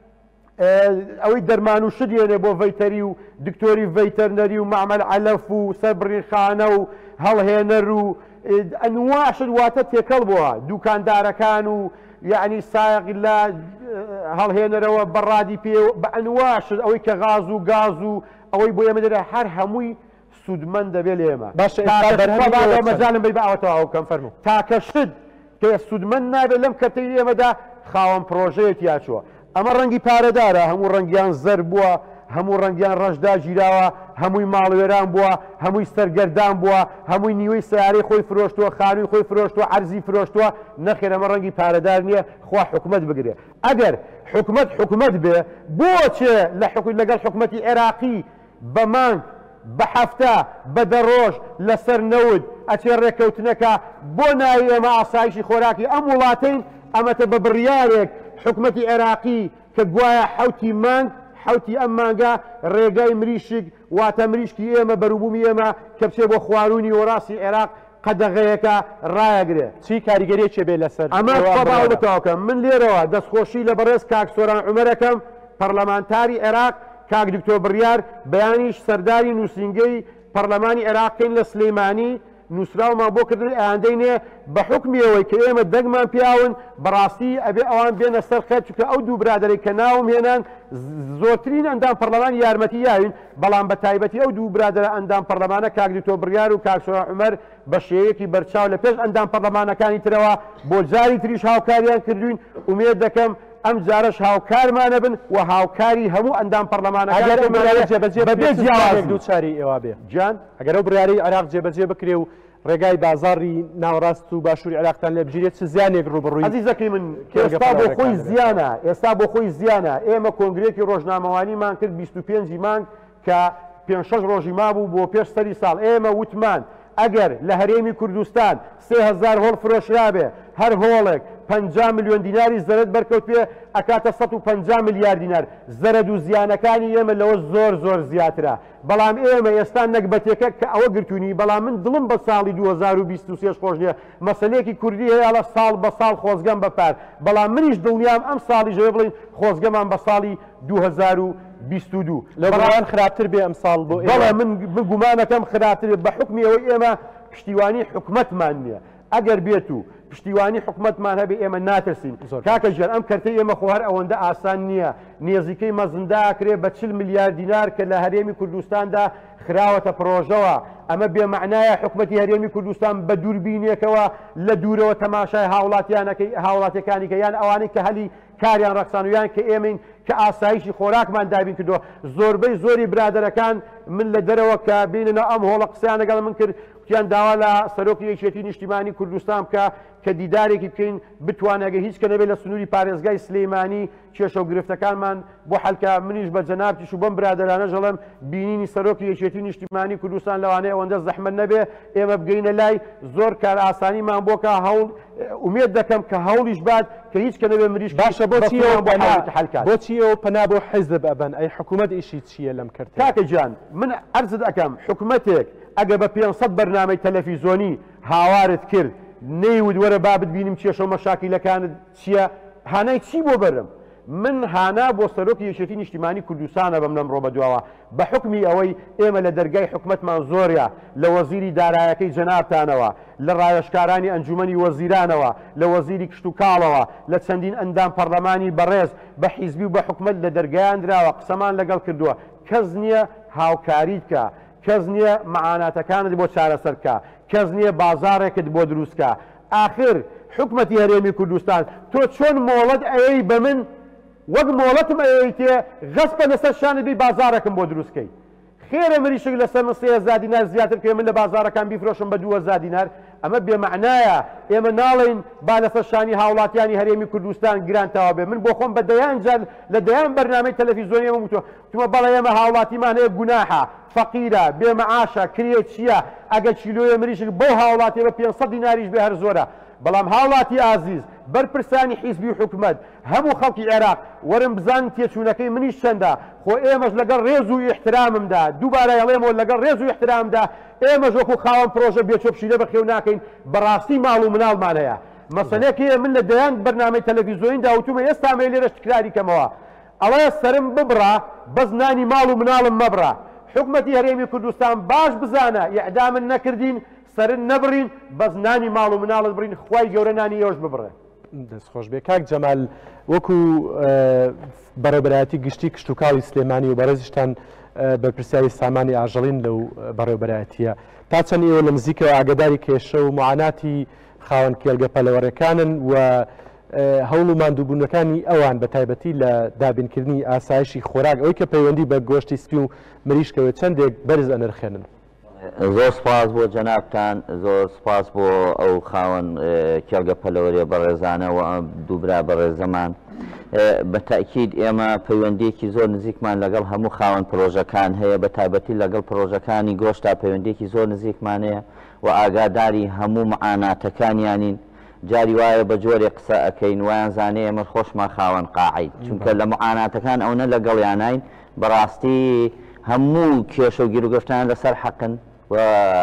[SPEAKER 7] ئەوەی دەرمان و شدێنێ بۆ ڤەیتەری و دکتۆری ڤەیتەرنەری و معمەل عەلەف و سەربڕینخانە و هەڵهێنەر و ئەنواعشت واتە تێکەڵ بووە دوکاندارەکان و یعنی سایقی لە هەڵهێنەرەوە بەڕادی پێ بە ئەنواعشت ئەوەی کە غاز و گاز و ئەوەی بۆ ئێمە دەرە هەر هەمووی سوودمەند دەبێت لە ئێمە مەجانم بی بەوەتەوە ئەو کەم فەرموو تاکەشت کە سوودمەند نابێت لەم کەرتەی ئێمەدا خاوەن پرۆژەیەک یاچووە ئەمە ڕەنگی پارەدارە هەموو ڕەنگیان زەر بووە هەموو ڕەنگیان ڕەشدا گیراوە هەمووی ماڵوێران بووە هەمووی سەرگەردان بووە هەمووی نیوەی سیارەی خۆی فرۆشتووە خانووی خۆی فرۆشتووە عەرزی فرۆشتووە نەخێر ئەمە ڕەنگی پارەدار نییە خوا حکومەت بگرێ ئەگەر حکومەت حکومەت بێ بۆچێ لە لەگەڵ حکومەتی عێراقی بە مانگ بە هەفتە بە دەڕۆژ لەسەر نەود ئەچێ ڕێککەوتنەکە بۆ ناوی ئێمە ئاسایشی خۆراکی ئەم وڵاتەین ئەمەتە بە بڕیارێک حکومەتی عێراقی کە گوایە حوتی مانگ حوتی ئەم مانگە ڕێگای مریشک واتە مریشکی ئێمە بەروبوومی ئێمە کە بچێ بۆ خواروونی وەڕاستی عێراق قەدەغەیەکە ڕایەگرێ
[SPEAKER 1] چی کاریگەریەکێ بێ لەسەر
[SPEAKER 7] ئەمە باوەتەوەکەم من لێرەوە دەستخۆشی لە بەڕێز کاک سۆران عومەرەکەم پەرلەمانتاری عێراق کاک دکتۆر بڕیار بەیانیش سەرداری نووسینگەی پەرلەمانی عێراقین لە سلەیمانی نووسراومان بۆ کردن ئەیاندەی نێ بە حکمیەوەی کە ئێمە دەگمان پیاون بەڕاستی ئەبێ ئەوان بێنە سەر خەر چونکە ئەو دوو برادەرەی کە ناوم هێنان زۆرترین ئەندام پەرلەمانی یارمەتی یاوین بەڵام بە تایبەتی ئەو دوو برادەرە ئەندام پەرلەمانە کاک دکتۆر بڕیار و کاک سۆران عومەر بە شێوەیەکی بەرچاو لە پێش ئەندام پەرلەمانەکانی ترەوە بۆ جاری تریش هاوکاریان کردوین ئومێد دەکەم ئەم جارش هاوکارمانە بن و هاوکاری هەموو ئەندام پەرلەمانەکان
[SPEAKER 1] دووچاری ئێوە بێ
[SPEAKER 7] جان
[SPEAKER 1] ئەگەر ئەو بڕیاری عێراق جێبەجێ بکرێ و ڕێگای بازاڕی ناوەڕاست و باشووری عێراقتان لێ بژێت چ زیانێک ڕوبڕووی
[SPEAKER 7] عەزیزەکەی من ئێستا بۆ خۆی زیانە ئێستا بۆ خۆی زیانە ئێمە کۆنگرێکی ڕۆژنامەوانیمان کرد بیست و پێنجی مانگ کە پێنج شەش ڕۆژی مابوو بۆ پێش سەری ساڵ ئێمە وتمان ئەگەر لە هەرێمی کوردستان سێ هەزار هۆڵ فرۆشرابێ هەر هۆڵێک پەنجا میلیۆن دیناری زەرد بەرکەوت پێ ئەکاتە سەد و پەنجا میلیارد دینار زەرد و زیانەکانی ئێمە لەوە زۆر زۆر زیاترە بەڵام ئێمە ئێستا نەکبەتێکە کە ئەوە گرتوونی بەڵام من دڵم بە ساڵی دوو هەزار و بیست و سێ خۆش نییە مەسەلەیەکی کوردی هەیە لە ساڵ بە ساڵ خۆزگەم بەپار بەڵام منیش دڵنیام ئەم ساڵی ژەوێ بڵین خۆزگەمان بە ساڵی دوو هەزار و بیست و دوو
[SPEAKER 1] لەبەڵیان خراپتر بێ ئەمساڵ بۆ
[SPEAKER 7] بەڵێ من گومانەکەم خراپتر بە حکمی ئەوەی ئێمە پشتیوانی حکومەتمان نییە ئەگەر بێت و پشتیوانی حکومەتمان هەبێ ئێمە ناترسین کاکە ژێر ئەم کەرتەی ئێمە خۆ هەر ئەوەندە ئاسان نییە نێزیکەی مەزندا کرێ بە چل میلیارد دینار کە لە هەرێمی کوردستاندا خراوەتە پرۆژەوە ئەمە بێمەعنایە حکومەتی هەرێمی کوردستان بە دووربینێکەوە لە دوورەوە تەماشای هاوڵاتیانەکەی هاوڵاتیەکانی کە یان ئەوانەی کە هەلی کاریان ڕەخسانویان کە ئێمەین کە ئاسایشی خۆراکمان دابین کردو زۆربەی زۆری برادەرەکان من لە دەرەوە کە بیننە ئەم هۆڵە قسەیان لەگەڵ من کرد کیان داوا لە سەرۆکی یەکێتی نیشتیمانی کوردستان بکە کە دیدارێکی بکەین بتوانێگە هیچ کە نەبێت لە سنووری پارێزگای سلەیمانی کێشە و گرفتەکانمان بۆ حەلکە منیش بە جەنابتیش و بەم برادەرانە ژەڵم بینینی سەرۆکی یەکێتی نیشتیمانی کوردستان لەوانەیە ئەوەندە زەحمەت نەبێ ئێمە بگەینە لای زۆر کار ئاسانیمان بۆکە هەوڵ ئومێد دەکەم کە هەوڵیش بات کە هیچ کە نەبێ مریش
[SPEAKER 1] باشە بۆچی بۆچی ئەو پەنا بۆ حیزب ئەبەن ئەی حکوومەت ئیشی چییە لەم کرد
[SPEAKER 7] کاکە جان من عەرزت ئەەکەم حکوومەتێک ئەگە بە پێنجسەد بەرنامەی تەلەڤیزۆنی هاوارت کرد نەیود وەرە بابت بینیم کێشە و مەشاکیلەکانت چییە هانای چی بۆ بەرم من هانا بۆ سەرۆکی یەکێتی نیشتیمانی کوردستانە بەم لەمڕۆ بەدواوە بە حکمی ئەوەی ئێمە لە دەرگای حکومەتمان زۆرە لە وەزیری دارایەکەی جەنابتانەوە لە ڕایشکارانی ئەنجومەنی وەزیرانەوە لە وەزیری کشت و کاڵەوە لە چەندین ئەندام پەرلەمانی بەڕێز بە حیزبی و بە حکومەت لە دەرگایان دراوە قسەمان لەگەڵ کردووە کەس نییە هاوکاریت بکە کەس نییە مەعاناتەکانت بۆ چارەسەر بکە کەس نییە بازارێکت بۆ دروستکە ئاخر حکومەتی هەرێمی کوردستان تۆ چۆن مۆڵەت ئەوەی بە من وەک مۆڵەتم ئەوەی تێ غەسپە لەسەر شانت بی بازارێکم بۆ دروستکەی خێرە مریشک لەسەر من سێ هەزار دینار زیاتر کە من لە بازارەکان بیفرۆشم بە دوو هەزار دینار ئەمە بێمەعنایە ئێمە ناڵێن با لەسەر شانی هاوڵاتیانی هەرێمی کوردستان گرانتەوا بێ من بۆ خۆم بە دەیان جار لە دەیان بەرنامەی تەلەڤیزۆنی ئێمە وتووە تومە بەڵێ ئێمە هاوڵاتیمان هەیە گوناحە فەقیرە بێمەعاشە کرێ چییە ئەگە چیلۆیە مریشک بۆ هاوڵاتی بە پێنجسەد دیناریش بێ هەر زۆرە بەڵام هاوڵاتی ئازیز بەرپرسانی حیزبی و حکومەت هەموو خەڵکی عێراق وەرم بزان تێچوونەکەی منیش چەندە خۆ ئێمەش لەگەڵ ڕێز و احتراممدا دووبارە ئەڵێمەوە لەگەڵ ڕێز و احترامدا ئێمەش وەکو خاوەن پرۆژە بێچۆپشیلە بەخێو ناکەین بەڕاستی ماڵ و مناڵمان هەیە مەسەلەیەکەیە من لە دەیان بەرنامەی تەلەڤیزۆنیدا وتومە ئێستا مێ لێرەش تکراری کەمەوە ئەڵێ سەرم ببڕا بەس نانی ماڵ و مناڵم مەبڕا حکومەتی هەرێمی کوردستان باش بزانە ئیعدامن نەکردین سەرن نەبڕین بەس نانی ماڵ و مناڵت بڕین خوای گەورە نانی ئێوەش ببڕێ
[SPEAKER 1] دەستخۆش بێ کاک جەمال وەکو بەڕێوەبەرایەتی گشتی کشت و کاڵی سلێمانی و بەڕێزیشتان بەرپرسیاری سامانی ئاژەڵین لەو بەڕێوەبەرایەتیە تا چەند ئێوە لە نزیکەوە ئاگداری کێشە و معاناتی خاوەن کێلگە پەلەوەڕەکانن و هەوڵ و ماندووبوونەکانی ئەوان بە تایبەتی لە دابینکردنی ئاسایشی خۆراک ئەوەی کە پەیوەندی بە گۆشتی سپی و مریشکەوە چەندێک بەرز ئەنرخێنن
[SPEAKER 8] زۆر سپاس بۆ جەنابتان زۆر سپاس بۆ ئەو خاوەن کێڵگە پەلەوەریە بەڕێزانەوە دووبرا بەڕێزەمان بە تاکید ئێمە پەیوەندیەکی زۆر نزیکمان لەگەڵ هەموو خاوەن پرۆژەکان هەیە بە تایبەتی لەگەڵ پرۆژەکانی گۆشتا پەیوەندیەکی زۆر نزیکمان هەیە و ئاگاداری هەموو معاناتەکانیانین جاری وایە بە جۆرێ قسە ئەەکەین ویان زانێ ئێمە خۆشمان خاوەن قاعید چونکە لە معاناتەکان ئەوە لەگەڵیانین بەڕاستی هەموو کێشە و گیرروگەفتان لەسەر حەقن و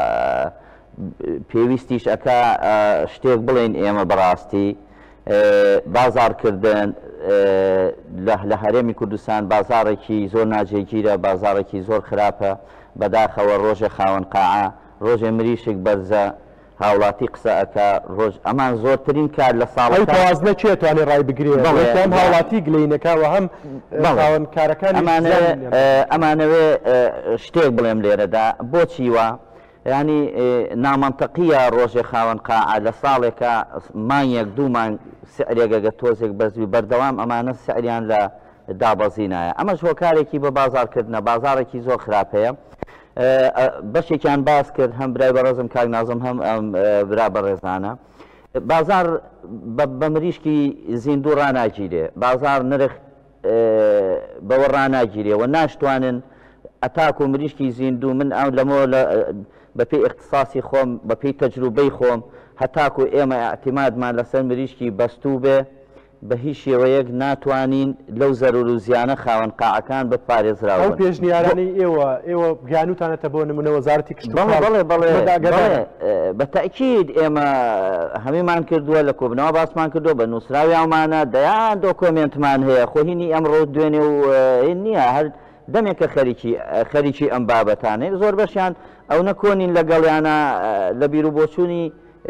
[SPEAKER 8] پێویستیش ئەکا شتێک بڵێن ئێمە بەڕاستی بازارکردن لە هەرێمی کوردستان بازارێکی زۆر ناجێگیرە بازارێکی زۆر خراپە بەداخەوە ڕۆژێ خاوەن قاعە ڕۆژێ مریشک بەرزە هاوڵاتی قسە ئەکا ڕۆژ ئەمان زۆرترین کار لە ساڵ
[SPEAKER 1] توازنە چێت توانێت ڕای بگرێت هەم هاوڵاتی گلەینەکەەوە هەم خاوەن کارەکان
[SPEAKER 8] ئەمانەوێ شتێک بڵێم لێرەدا بۆچی وە ینی نامەنتەقیە ڕۆژێ خاوەن قاعە لە ساڵێکە مانیەک دوومان سعرێگەگە تۆزێک بەزوی بەردەوام ئەمانە سعریان لە دابەزینایە ئەمەش هۆکارێکی بە بازارکردنە بازارێکی زۆر خراپەیە بەشێکیان باس کرد هەم برای بەڕێزم کاک نازم هەم برا بەڕێزانە بازار بە مریشکی زیندوو ڕناگیرێ بازار نرخ بەوە ڕناگیرێ و ناشتوانن ئەتاک و مریشکی زیندوو من ئەو لەمەوە بەپێی اختصاسی خۆم بەپێی تەجروبەی خۆم هەتاکو ئێمە ئاعتیمادمان لەسەر مریشکی بەستوو بێ بە هیچ شێوەیەک ناتوانین لەو زەرور و زیانە خاوەن قاعەکان بپارێزراوە
[SPEAKER 1] ئەو پێشنیارانی ئێوە ئێوە گیانوتانەتە بۆ نمونە وەزارەتی کشت
[SPEAKER 8] بەڵێ بڵێ بە تاکید ئێمە هەمیمان کردووە لە کۆبنەوە باسمان کردووە بە نووسراویانمانە دەیان دۆکۆمنتمان هەیە خۆهینی ئەمڕۆ دوێنێ و نییە هەر دەمێکە خەریکی خەریکی ئەم بابەتانێ زۆر بەشیان ئەو نەکۆنین لەگەڵیانە لە بیر و بۆچوونی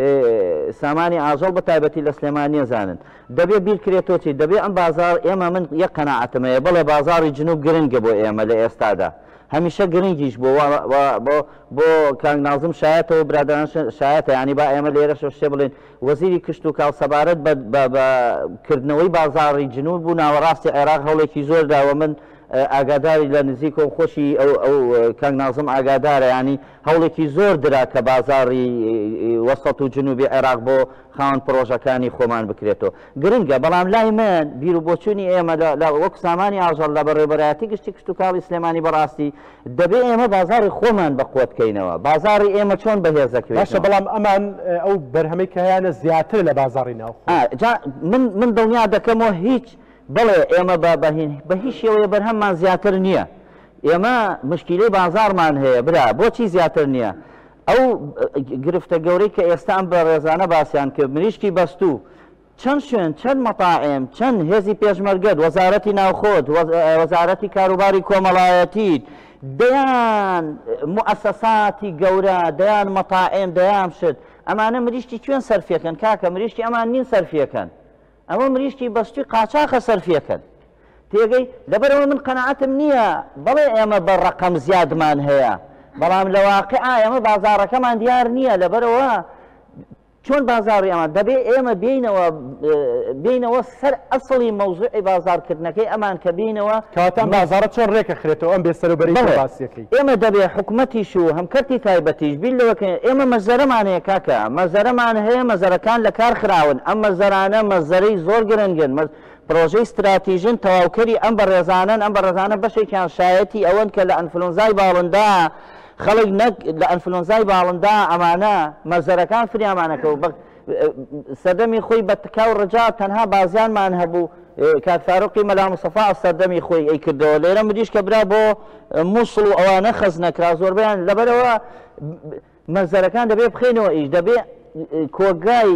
[SPEAKER 8] سامانی ئاژەڵ بە تایبەتی لە سلێمانی زانن دەبێ بیرکرێتەوە چی دەبێ ئەم بازار ئێمە من یەک قەناعەتمەیە بەڵێ بازاری جنوب گرنگە بۆ ئێمە لە ئێستادا هەمیشە گرنگیش بۆ بۆ کانگ نازم شایەتەوە برادران شایەتە ینی با ئێمە لێرە شتێ بڵێن وەزیری کشت و کاڵ سەبارەت بەکردنەوەی بازاری جنوب بوو ناوەڕاستی عێراق هەوڵێکی زۆر داوە من ئاگاداری لە نزیک و خۆشی ئەو کانگ نازم ئاگادارە ینی هەوڵێکی زۆر درا کە بازاری وەسەڵ و جنوبی عێراق بۆ خاوەن پرۆژەکانی خۆمان بکرێتەوە گرنگە بەڵام لای من بیر و بۆچوونی ئێمە وەک سامانی ئاژەڵ لە بەڕێبەرایەتی گشتی کشت و کاڵی سلێمانی بەڕاستی دەبێ ئێمە بازاری خۆمان بەقوت بکەینەوە بازاری ئێمە چۆن بەهێزەکەوێت
[SPEAKER 1] باشە بەڵام ئەمان ئەو بەرهەمەی کە هەیەە زیاتر لە بازاری ناو
[SPEAKER 8] من دڵنیا دەکەمەوە هیچ بڵێ ئێمە بە هیچ شێوەیە بەرهەممان زیاتر نییە ئێمە مشکلەی بازارمان هەیە برا بۆچی زیاتر نییە ئەو گرفتە گەورەی کە ئێستا بە ڕێزانە باسییان کرد مریشکی بەستوو چەند شوێن چەند مەتاعم چەند هێزی پێشمەرگەت وەزارەتی ناوخۆت وەزارەتی کاروباری کۆمەڵایەتی دەیان موسەساتی گەورە دەیان مەتاعم دەیان شت ئەمانە مریشتی کوێن سەرفیەکەن کاکە مریشتی ئەمان نین سەرفیەکەن ئەمە مریشتی بەستوی قاچاقە سەرفیەکەن تێگەی لەبەرەوە من قەنەعەتم نییە بەڵێ ئێمە بە ڕەقەم زیادمان هەیە بەڵام لە واقعا ئێمە بازارەکەمان دیار نییە لەبەرەوە چۆن بازاری ئەمان دەبێ ئێمە بینەوە بینەوە سەر ئەسڵی مەوزوعی بازارکردنەکەی ئەمان کە بینەوە
[SPEAKER 1] کاتان بازارە چۆن ڕێکە خرێتەوە ئەم بێسەروبەری باسیەکەی
[SPEAKER 8] ئێمە دەبێ حکوومەتیش و هەمکەرتی تایبەتیش بین لەوەکە ئێمە مەزەرەمان هەیە کاکە مەزەرەمان هەیە مەزەرەکان لە کار خراون ئەم مەزەرانە مەزەرەی زۆر گرنگن پرۆژەی استراتیژین تەواوکەری ئەم بەڕێزانن ئەم بەڕێزانە بەشێکیان شایەتی ئەوەن کە لە ئەنفلۆنزای باڵندا خەڵک نەک لە ئەنفلۆنزای باڵندا ئەمانە مەزەرەکان فریامانەکەەوە سەردەمی خۆی بە تکاو ڕجا تەنها بازیانمان هەبوو کاتفاروقی مەلا مستەفا سەردەمی خۆی ئەی کردەوە لێرە مریش کە برا بۆ مووسڵ و ئەوانە خەز نەکرا زۆربیان لەبەرەوە مەزەرەکان دەبێ بخێنەوە ئیش دەبێ کۆگای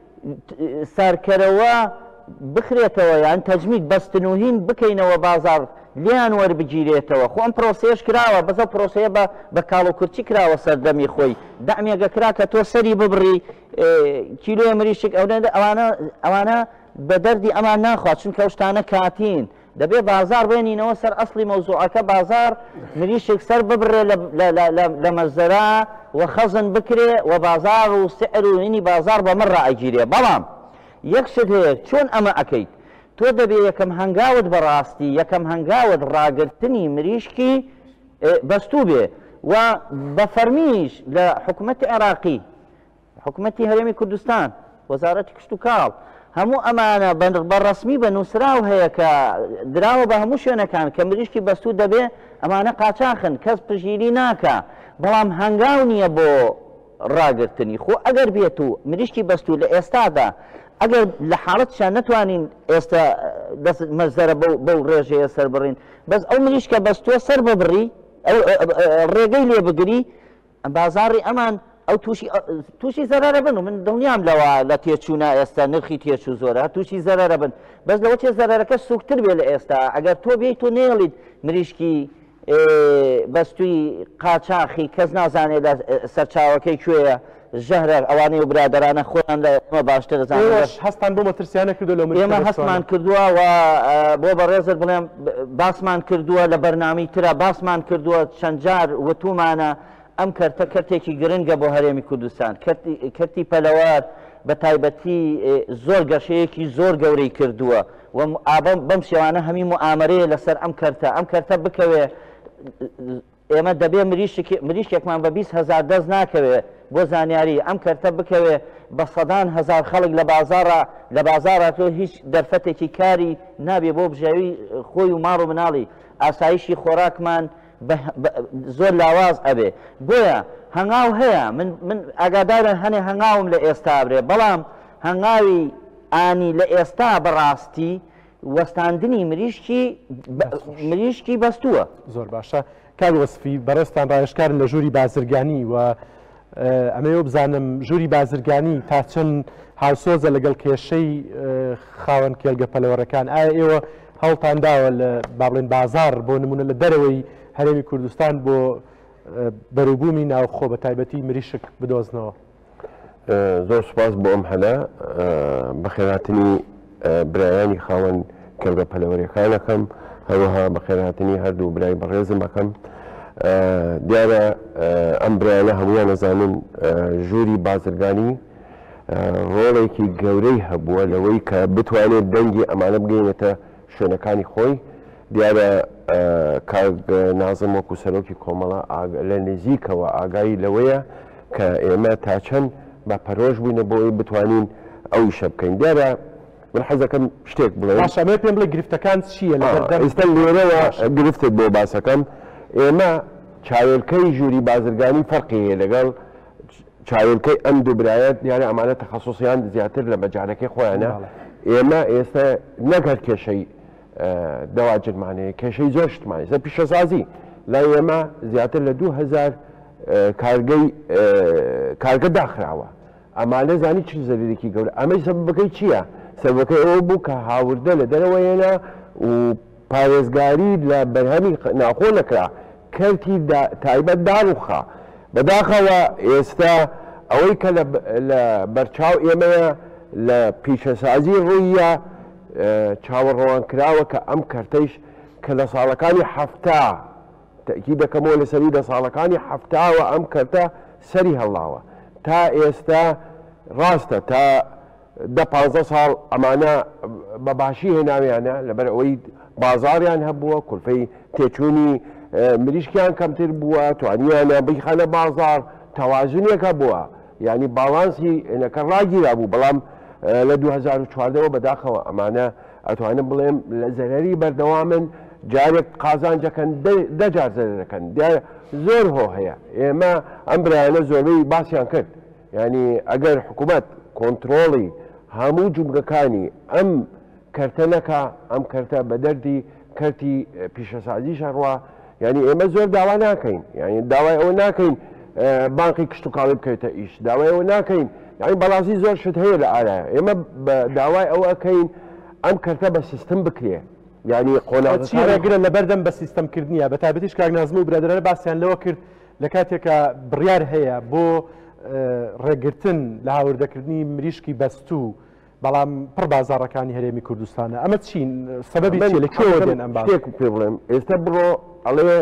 [SPEAKER 8] سارکەرەوە بخرێتەوە یان تەجمیل بەستنوهین بکەینەوە بازار لیان وەربگیرێتەوە خۆ ئەم پرۆسەیەش کراوە بەزە پرۆسەیە بە کاڵ و کورچی کراوە سەردەمی خۆی دامێگە کرا کە تۆ سەری ببڕی کیلۆ مریشک ئەوانە بە دەردی ئەمان ناخوات چونکە ئەو شتانە کاتین دەبێ بازار بێنینەوە سەر ئەسڵی مەوزوعەکە بازار مریشک سەر ببڕێ لە مەزەرا و خەزن بکرێ و بازار و سعر و هینی بازار بە من ڕائگیرێ بەڵام یەک شت هەیە چۆن ئەمە ئەەکەیت تۆ دەبێ یەکەم هەنگاوت بەڕاستی یەکەم هەنگاوت ڕاگررتنی مریشکی بەستوو بێ و بە فەرمیش لە حکوومەتی عێراقی حکوومەتی هەرێمی کوردستان وەزارەتی کشت و کاڵ هەموو ئەمانە بە ڕسمی بە نووسراو هەیە کە دراوە بە هەموو شوێنەکان کە مریشکی بەستوو دەبێ ئەمانە قاچاخن کەس پژگیری ناکە بەڵام هەنگاو نییە بۆ ڕاگررتنی خۆ ئەگەر بێت و مریشکی بەستوو لە ئێستادا ئەگەر لە حاڵەتشان نتوانین ئێستا مەزەرە بەو ڕێژەیە سەر بڕین بەس ئەو مریشکە بەستووە سەر ببڕی ڕێگەی لێ بگری بازاری ئەمان ئەو تووشی زەرەرە بن و من دڵنیام لەوە لە تێچوونە ئێستا نرخی تێچوو زۆرە تووشی زەرەرە بن بەس لەوە چێ زەرەرەکە سوکتر بێ لە ئێستا ئەگەر تۆ بێیت و نێڵیت مریشکی بەستووی قاچاخی کەس نازانێت لە سەرچاوەکەی کوێیە ژەهرە ئەوانەی و برادرانە خۆیان لە ئەمە باشتر
[SPEAKER 1] هەستان بۆ مەترسیانە کردو
[SPEAKER 8] ئێمە هەستمان کردووە و بۆ بەڕێزت بڵێم باسمان کردووە لە بەرنامی ترە باسمان کردووە چەند جار وتومانە ئەم کەرتە کەرتێکی گرنگە بۆ هەرێمی کوردستان کەرتی پەلەوار بە تایبەتی زۆر گەشەیەکی زۆر گەورەی کردووە و بەم شێوانە هەمی موامەرەیە لەسەر ئەم کەرتە ئەم کەرتە بکەوێ ئێمە دەبێ مریشکێکمان بە بیست هەزار دەست ناکەوێ بۆ زانیاری ئەم کەرتە بکەوێ بە سەدان هەزار خەڵک لە بازارە لە بازارە تۆ هیچ دەرفەتێکی کاری نابێ بۆ بژاوی خۆی و ماڕ و مناڵی ئاسایشی خۆراکمان زۆر لاواز ئەبێ بۆیە هەنگاو هەیە من ئاگادارن هەنێ هەنگاوم لە ئێستا برێ بەڵام هەنگاوی ئانی لە ئێستا بەڕاستی وەستاندنی مریشکی مریشکی بەستووە
[SPEAKER 1] زۆر باشە کار وەسفی بەڕێستان ڕایشکارن لە ژووری بازرگانی و ئەمەوە بزانم ژووری بازرگانی تا چەند هاوسۆزە لەگەڵ کێشەی خاوەن کێلگە پەلەوەڕەکان ئایا ئێوە هەوڵتان داوە لە با بڵێن بازار بۆ نمونە لە دەرەوەی هەرێمی کوردستان بۆ بەروبوومی ناوخۆ بە تایبەتی مریشک بدۆزنەوە.
[SPEAKER 9] زۆر سوپاس بۆ ئەم هەلە بەخێرهاتنی برایانی خاوەن کەلگە پەلەوەریەکانەکەم هەروەها بەخێرهاتنی هەردوو برای بەڕێزم ئەەکەم. دیارە ئەم برایانە هەمویان نەزانن ژووری بازرگانی ڕۆڵێکی گەورەی هەبووە لەوەی کە بتوانێت دەنگی ئەمانە بگەینێتە شوێنەکانی خۆی. دیارە نازم وەکو سەرۆکی کۆمەڵە لە نزیکەوە ئاگایی لەوەیە کە ئێمە تا چەند بە پەرۆژ بووینە بۆ ئەوی بتوانین ئەوی شە بکەین. دیارە من حەزەکەم شتێک بڵێم.
[SPEAKER 1] باشەمێ پێم بڵێ گرفتەکان چییە لە بەردەم
[SPEAKER 9] ئێستا لێرەوە گرفتت بۆ باسەکەم. ئێمە چاوێلکەی ژووری بازرگانی فەرقی هەیە لەگەڵ چاوێلکەی ئەم دوو برایەت دیارە ئەمانە تەخەسوسیان زیاتر لە مەجالەکەی خۆیانە. ئێمە ئێستا نەگەر کێشەی دەواجرمانەیە کێشەی زۆر شتمانێت سەر پیشەسازی لای ئێمە زیاتر لە دوو هەزار کارگەی کارگە داخراوە. ئەمانە زانی چ زەریرێکی گەورە. ئەمەی سەبەکەی چییە؟ سەبەکەی ئەوە بوو کە هاوردە لە دەرەوەیەنە و پارێزگاری لە بەرهەمی ناخۆ نەکرا کەرتی تایبەت داڕوخا. بەداخەوە ئێستا ئەوەی کە لە بەرچاو ئێمەیە لە پیشەسازی ڕوویە چاوەڕەوان کراوە کە ئەم کەرتەیش کە لە ساڵەکانی هەفتا تەکی دەکەمەوە لە سەری لە ساڵەکانی هەفتاوە ئەم کەرتە سەری هەڵاوە تا ئێستا ڕاستە تا دە پانزە ساڵ ئەمانە بەباشی هێناویانە لەبەر ئەوەی بازاریان هەبووە کولفەی تێچوونی مریشکیان کەمتر بووە توانیانە بخانە بازار تەوازنێکە بووە یعنی باڵانسی ئێنەکە ڕاگیرا بوو بەڵام لە دوو هەزار و چواردەوە بەداخەوە ئەمانە ئەتوانم بڵێم لە زەرەری بەردەوامن جارێک قازانجەکەن دەجار زەرەکەن زۆر هۆ هەیە. ئێمە ئەم برایانە زۆربەی باسییان کرد ینی ئەگەر حکوومەت کۆنتترۆڵی هەموو جومگەکانی ئەم کەرتە نەکا ئەم کەرتە بە دەردی کەرتی پیشەسازی شەڕوا ینی ئێمە زۆر داوا ناکەین ینی داوای ئەوە ناکەین بانقی کشت و کاڵی بکەیتە ئیش داوای ئەوە ناکەین یعنی بەڵازی زۆر شت هەیە لە ئالایە ئێمە داوای ئەوە ئەەکەین ئەم کەرتە بە سیستم بکرێ ینی
[SPEAKER 1] قۆناغچی ڕێگرن لە بەردەم بە سیستەمکردنیە بە تایبەتیش کاک نازم و برادرانە باسییان لەوە کرد لە کاتێکە بڕیار هەیە بۆ ڕێگرتن لە هاوردەکردنی مریشکی بەستوو بەڵام پڕ بازاڕەکانی هەرێمی کوردستانە ئەمە چین سەبەبی چیە لە کێوە دێن ئەم
[SPEAKER 9] شتێک پێ بڵێم ئێستا بڕۆ ئەڵێ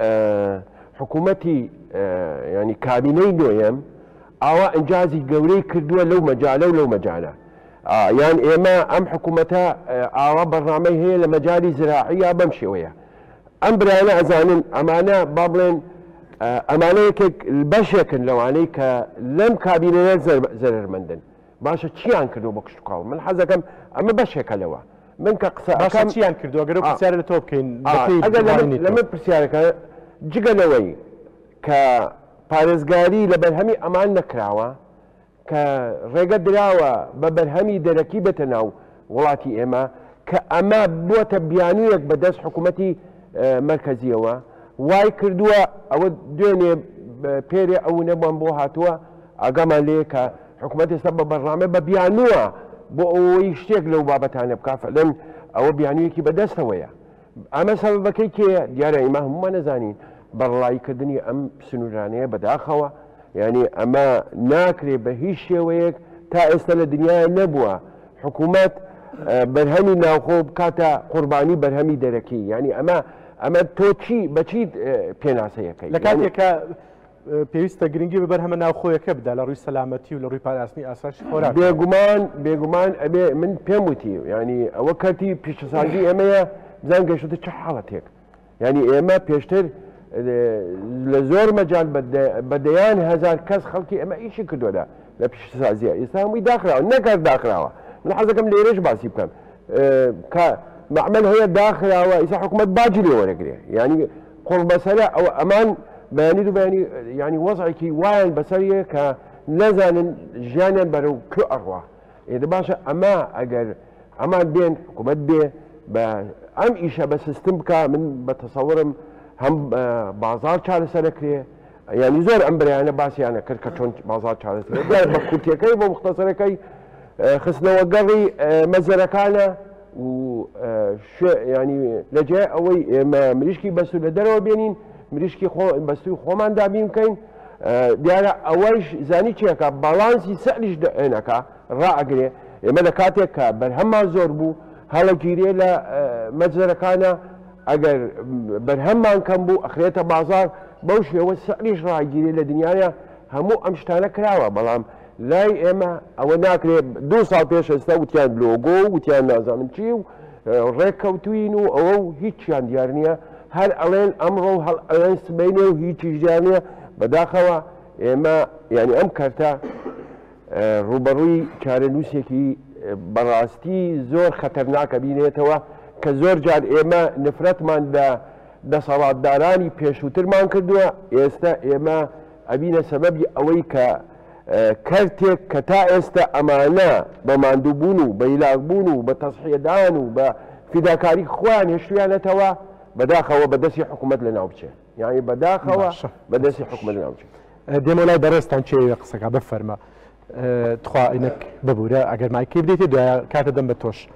[SPEAKER 9] حکوومەتی ینی کابینەی نوێیەم ئاوا ئەنجازی گەورەی کردووە لەو مەجالە و لەو مەجالە یان ئێمە ئەم حکوومەتە ئاوا بەڕامەی هەیە لە مەجای زراعیە بەم شێوەیە ئەم برایانە ئەزانن ئەمانە با بڵێن ئەمانە یەکێک بەشێکن لەوانەی کە لەم کابینەیە زەرمەندن باشە چیان کردو بە کشت و کاڵ من حەزەکەم ئەمە بەشێکە لەوە من کە قسە
[SPEAKER 1] چیان کردو ئەگەر پرسیارە لە تۆ بکەین
[SPEAKER 9] لەمە پرسیارەکە جگەلەوەی کە پارێزگاری لە بەرهەمی ئەمان نەکراوە کە ڕێگە دراوە بە بەرهەمی دەرەکی بێتە ناو وڵاتی ئێمە کە ئەمە بووەتە بیانوویەک بەدەست حکوومەتی مرکزیەوە وای کردووە ئەوە دوێنێ پێرێ ئەو نەبووم بۆ هاتووە ئاگامان لێ کە حکوومەت ئێستا بە بەڕامە بە بیانووە بۆ ئەوەی شتێک لەو بابەتانە بکە فەلەن ئەوە بیانوویەکی بەدەستەوەیە ئەمە سەبەبەکەی کێیە دیارە ئێمە هەمومان نەزانین بەڕڵایکردنی ئەم سنوورانەیە بەداخەوە ینی ئەمە ناکرێ بە هیچ شێوەیەک تا ئێستا لە دنیای نەبووە حکوومەت بەرهەمی ناوخۆ بکاتە قوربانی بەرهەمی دەرەکی ینی ئەمە ئەمە تۆ چی بەچی پێناسەیەەکەی
[SPEAKER 1] لە کاتێکە پێویستە گرنگی بە بەرهەمە ناوخۆیەکە بدا لە ڕووی سەلامەتی و لە ڕووی پاراستنی ئاساشی خۆراک
[SPEAKER 9] بێگومان بێگومان ئەبێ من پێم وتی ینی ئەوە کەرتی پیشەسازی ئێمەیە بزان گەشتە چه حاڵەتێک ینی ئێمە پێشتر لە زۆر مەجال بەدەیان هزار کەس خەڵکی ئەمە ئیشی کردوەدا لە پیشەسازیە ئێستا هەمووی داخراوە نەکات داخراوە من حەزەکەم لێرەش باسی بکەم معمل هەیە داخراوە ئیسا حکوومەت باجی لێ وەرەگرێ ینی قوڵ بەسەرە ئەو ئەمان بەیانی و بەیانی ینی وەزعێکی وایان بەسەریە کە نەزانن ژیانیان بەرەو کو ئەڕوا ئێدە باشە ئەمە ئەگەر ئەمان بێن حکوومەت بێ بە ئەم ئیشە بە سیستم بکە من بە تەسەوڕم هەم بازار چارەسەرەکرێ ینی زۆر ئەم برایانە باسییانە کرد کە چۆن بازار چارەسەر بە کورتەکەی بۆ مختصەرەکەی خستنەوە گەڕی مەزەرەکانە و ینی لەجێ ئەوەی ئێمە مریشکی بەستو لە دەرەوە بێنین مریشکی بەستوی خۆمان دابین بکەین دیارە ئەوەش زانی چێکە باڵانسی سەریش دەێنەکە ڕائگرێ ئێمە لە کاتێک کە بەرهەممان زۆر بوو هەڵەگیرێ لە مەجزەرەکانە ئەگەر بەرهەممان کەم بوو ئەخرێتە بازار بەو شێوە سەریش ڕاگیرێ لە دنیاە هەموو ئەم شتانە کراوە بەڵام لای ئێمە ئەوە ناکرێت دو ساڵ پێش ئێستا وتیان لۆگۆ وتیان نازانم چی و ڕێککەوتوین و ئەوە و هیچیان دیار نییە هەر ئەڵێن ئەمڕۆ هەڵ ئەڵێن سبینێ و هیچیش دیار نییە بەداخەوە ئێمە ینی ئەم کارتە ڕوبەڕووی چارەنووسێکی بەڕاستی زۆر خەتەرناکە بینێتەوە کە زۆر جار ئێمە نفرەتمان لە دەسەڵاتدارانی پێشووترمان کردووە ئێستا ئێمە ئەبینە سەبەبی ئەوەی کە کەرتێک کە تا ئێستا ئەمانە بە ماندووبوون و بە هیلاکبوون و بە تەسحیەدان و بە فیداکاری خۆیان هێشتویانەتەوە بەداخەوە بەدەستی حکوومەت لە ناو بچێ یعنی بەداخەوە بەدەستی حکوومەت لە ناو بچێ
[SPEAKER 1] دێمە لای بەڕێستان چێوێ قسەکە بفەرمە تخوا ئینەک ببوورە ئەگەر مایکی بدەیتێ دوایە کاتە دەم بە تۆش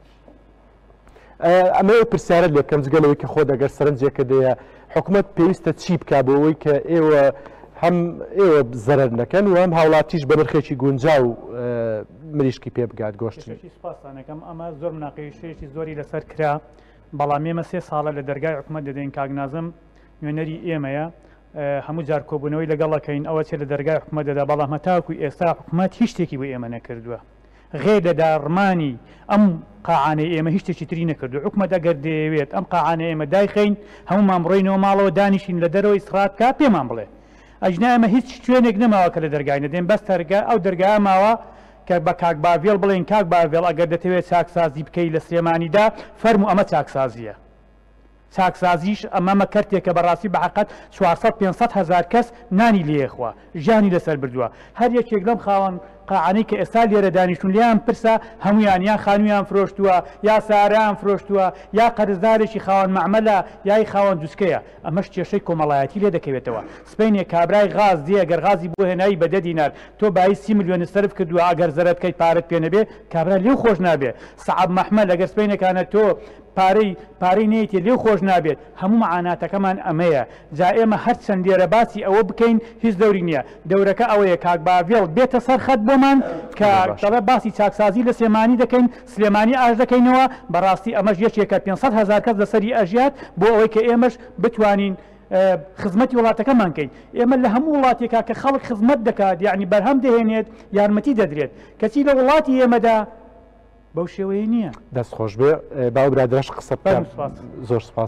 [SPEAKER 1] ئەمە پرسیارت لێکەم جگەلەوەی کە خۆ دەگەر سەرنجێکە دەیە حکوومەت پێویستە چی بکا بۆەوەی کە ئێوە هەم ئێوە زەرەر نەکەن و هەم هاوڵاتیش بە نرخێکی گونجا و مریشکی پێ بگات گۆشتی
[SPEAKER 10] سپاسانەکەم ئەمە زۆر مناقیشتێکی زۆری لەسەر کرا بەڵام ئێمە سێ ساڵە لە دەرگای حکوومەت دەدەین کاگنازم نوێنەری ئێمەیە هەموو جار کۆبوونەوەی لەگەڵەکەین ئەوە چێ لە دەرگای حکوومەت دەدا بەڵام هەتاکوی ئێستا حکوومەت هیچ شتێکی بۆ ئێمە نەکردووە غێر لە داڕمانی ئەم قاعانەی ئێمە هیچ شتێکی تری نەکردو حکوومەت ئەگەر دەیەوێت ئەم قاعانە ئێمە دایخین هەمومان بڕۆینەوە ماڵەوە دانیشین لە دەرەوەی ئیسراتکە پێمان بڵێ ئەجنا ئەمە هیچ شوێنێک نەماوە کە لە دەرگای نەدەین بەس دەرگا ئەو دەرگا ماوە کە بە کاک باڤێڵ بڵێن کاک باڤێڵ ئەگەر دەتەوێت چاکسازی بکەی لە سلێمانیدا فەرموو ئەمە چاکسازیە چاکسازیش ئەمەمە کەرتێکە بەڕاستی بەحقەت چوارسەد پێنجسەد هەزار کەس نانی لێخوا ژیانی لەسەر بردووە هەر یەکێک لەم خاوەن قاعانەی کە ئێستا لێرە دانیشتون لیان پرسە هەمویان یا خانوویان فرۆشتووە یا ساران فرۆشتووە یا قەرزدارێکی خاوەن مەعمەلە یای خاوەن دووسکەیە ئەمەش کێشەی کۆمەڵایەتی لێ دەکەوێتەوە سبەینێ کابرای غاز دێ گەر غازی بۆ هێنایی بە دە دینار تۆ بای سی ملیۆنی سەرف کردووە ئەگەر زەرت بکەیت پارەت پێ نەبێ کابرا لێو خۆش نابێ سەعاب مەحمەد ئەگەر سبەینەکانە تۆ پارەی پارەی نێتی لێو خۆش نابێت هەموو معاناتەکەمان ئەمەیە جا ئێمە هەر چەند لێرە باسی ئەوە بکەین هیچ دەوری نییە دەورەکە ئەوەیە کاک باڤێڵ بێتە سەر خەت بۆمان کە دەڵێ باسی چاکسازی لە سلێمانی دەکەین سلێمانی ئاش دەکەینەوە بەڕاستی ئەمەش یەکێکە پێنجسەد هەزار کەس لەسەری ئەژیات بۆ ئەوەی کە ئێمەش بتوانین خزمەتی وڵاتەکەمان کەین ئێمە لە هەموو وڵاتێکا کە خەڵک خزمەت دەکات یعنی بەرهەم دەهێنێت یارمەتی دەدرێت کەچی لە وڵاتی ئێمەدا بەو شێوەیە نییە
[SPEAKER 1] دەست خۆش بێ باو برادرش قسە زۆر سپاس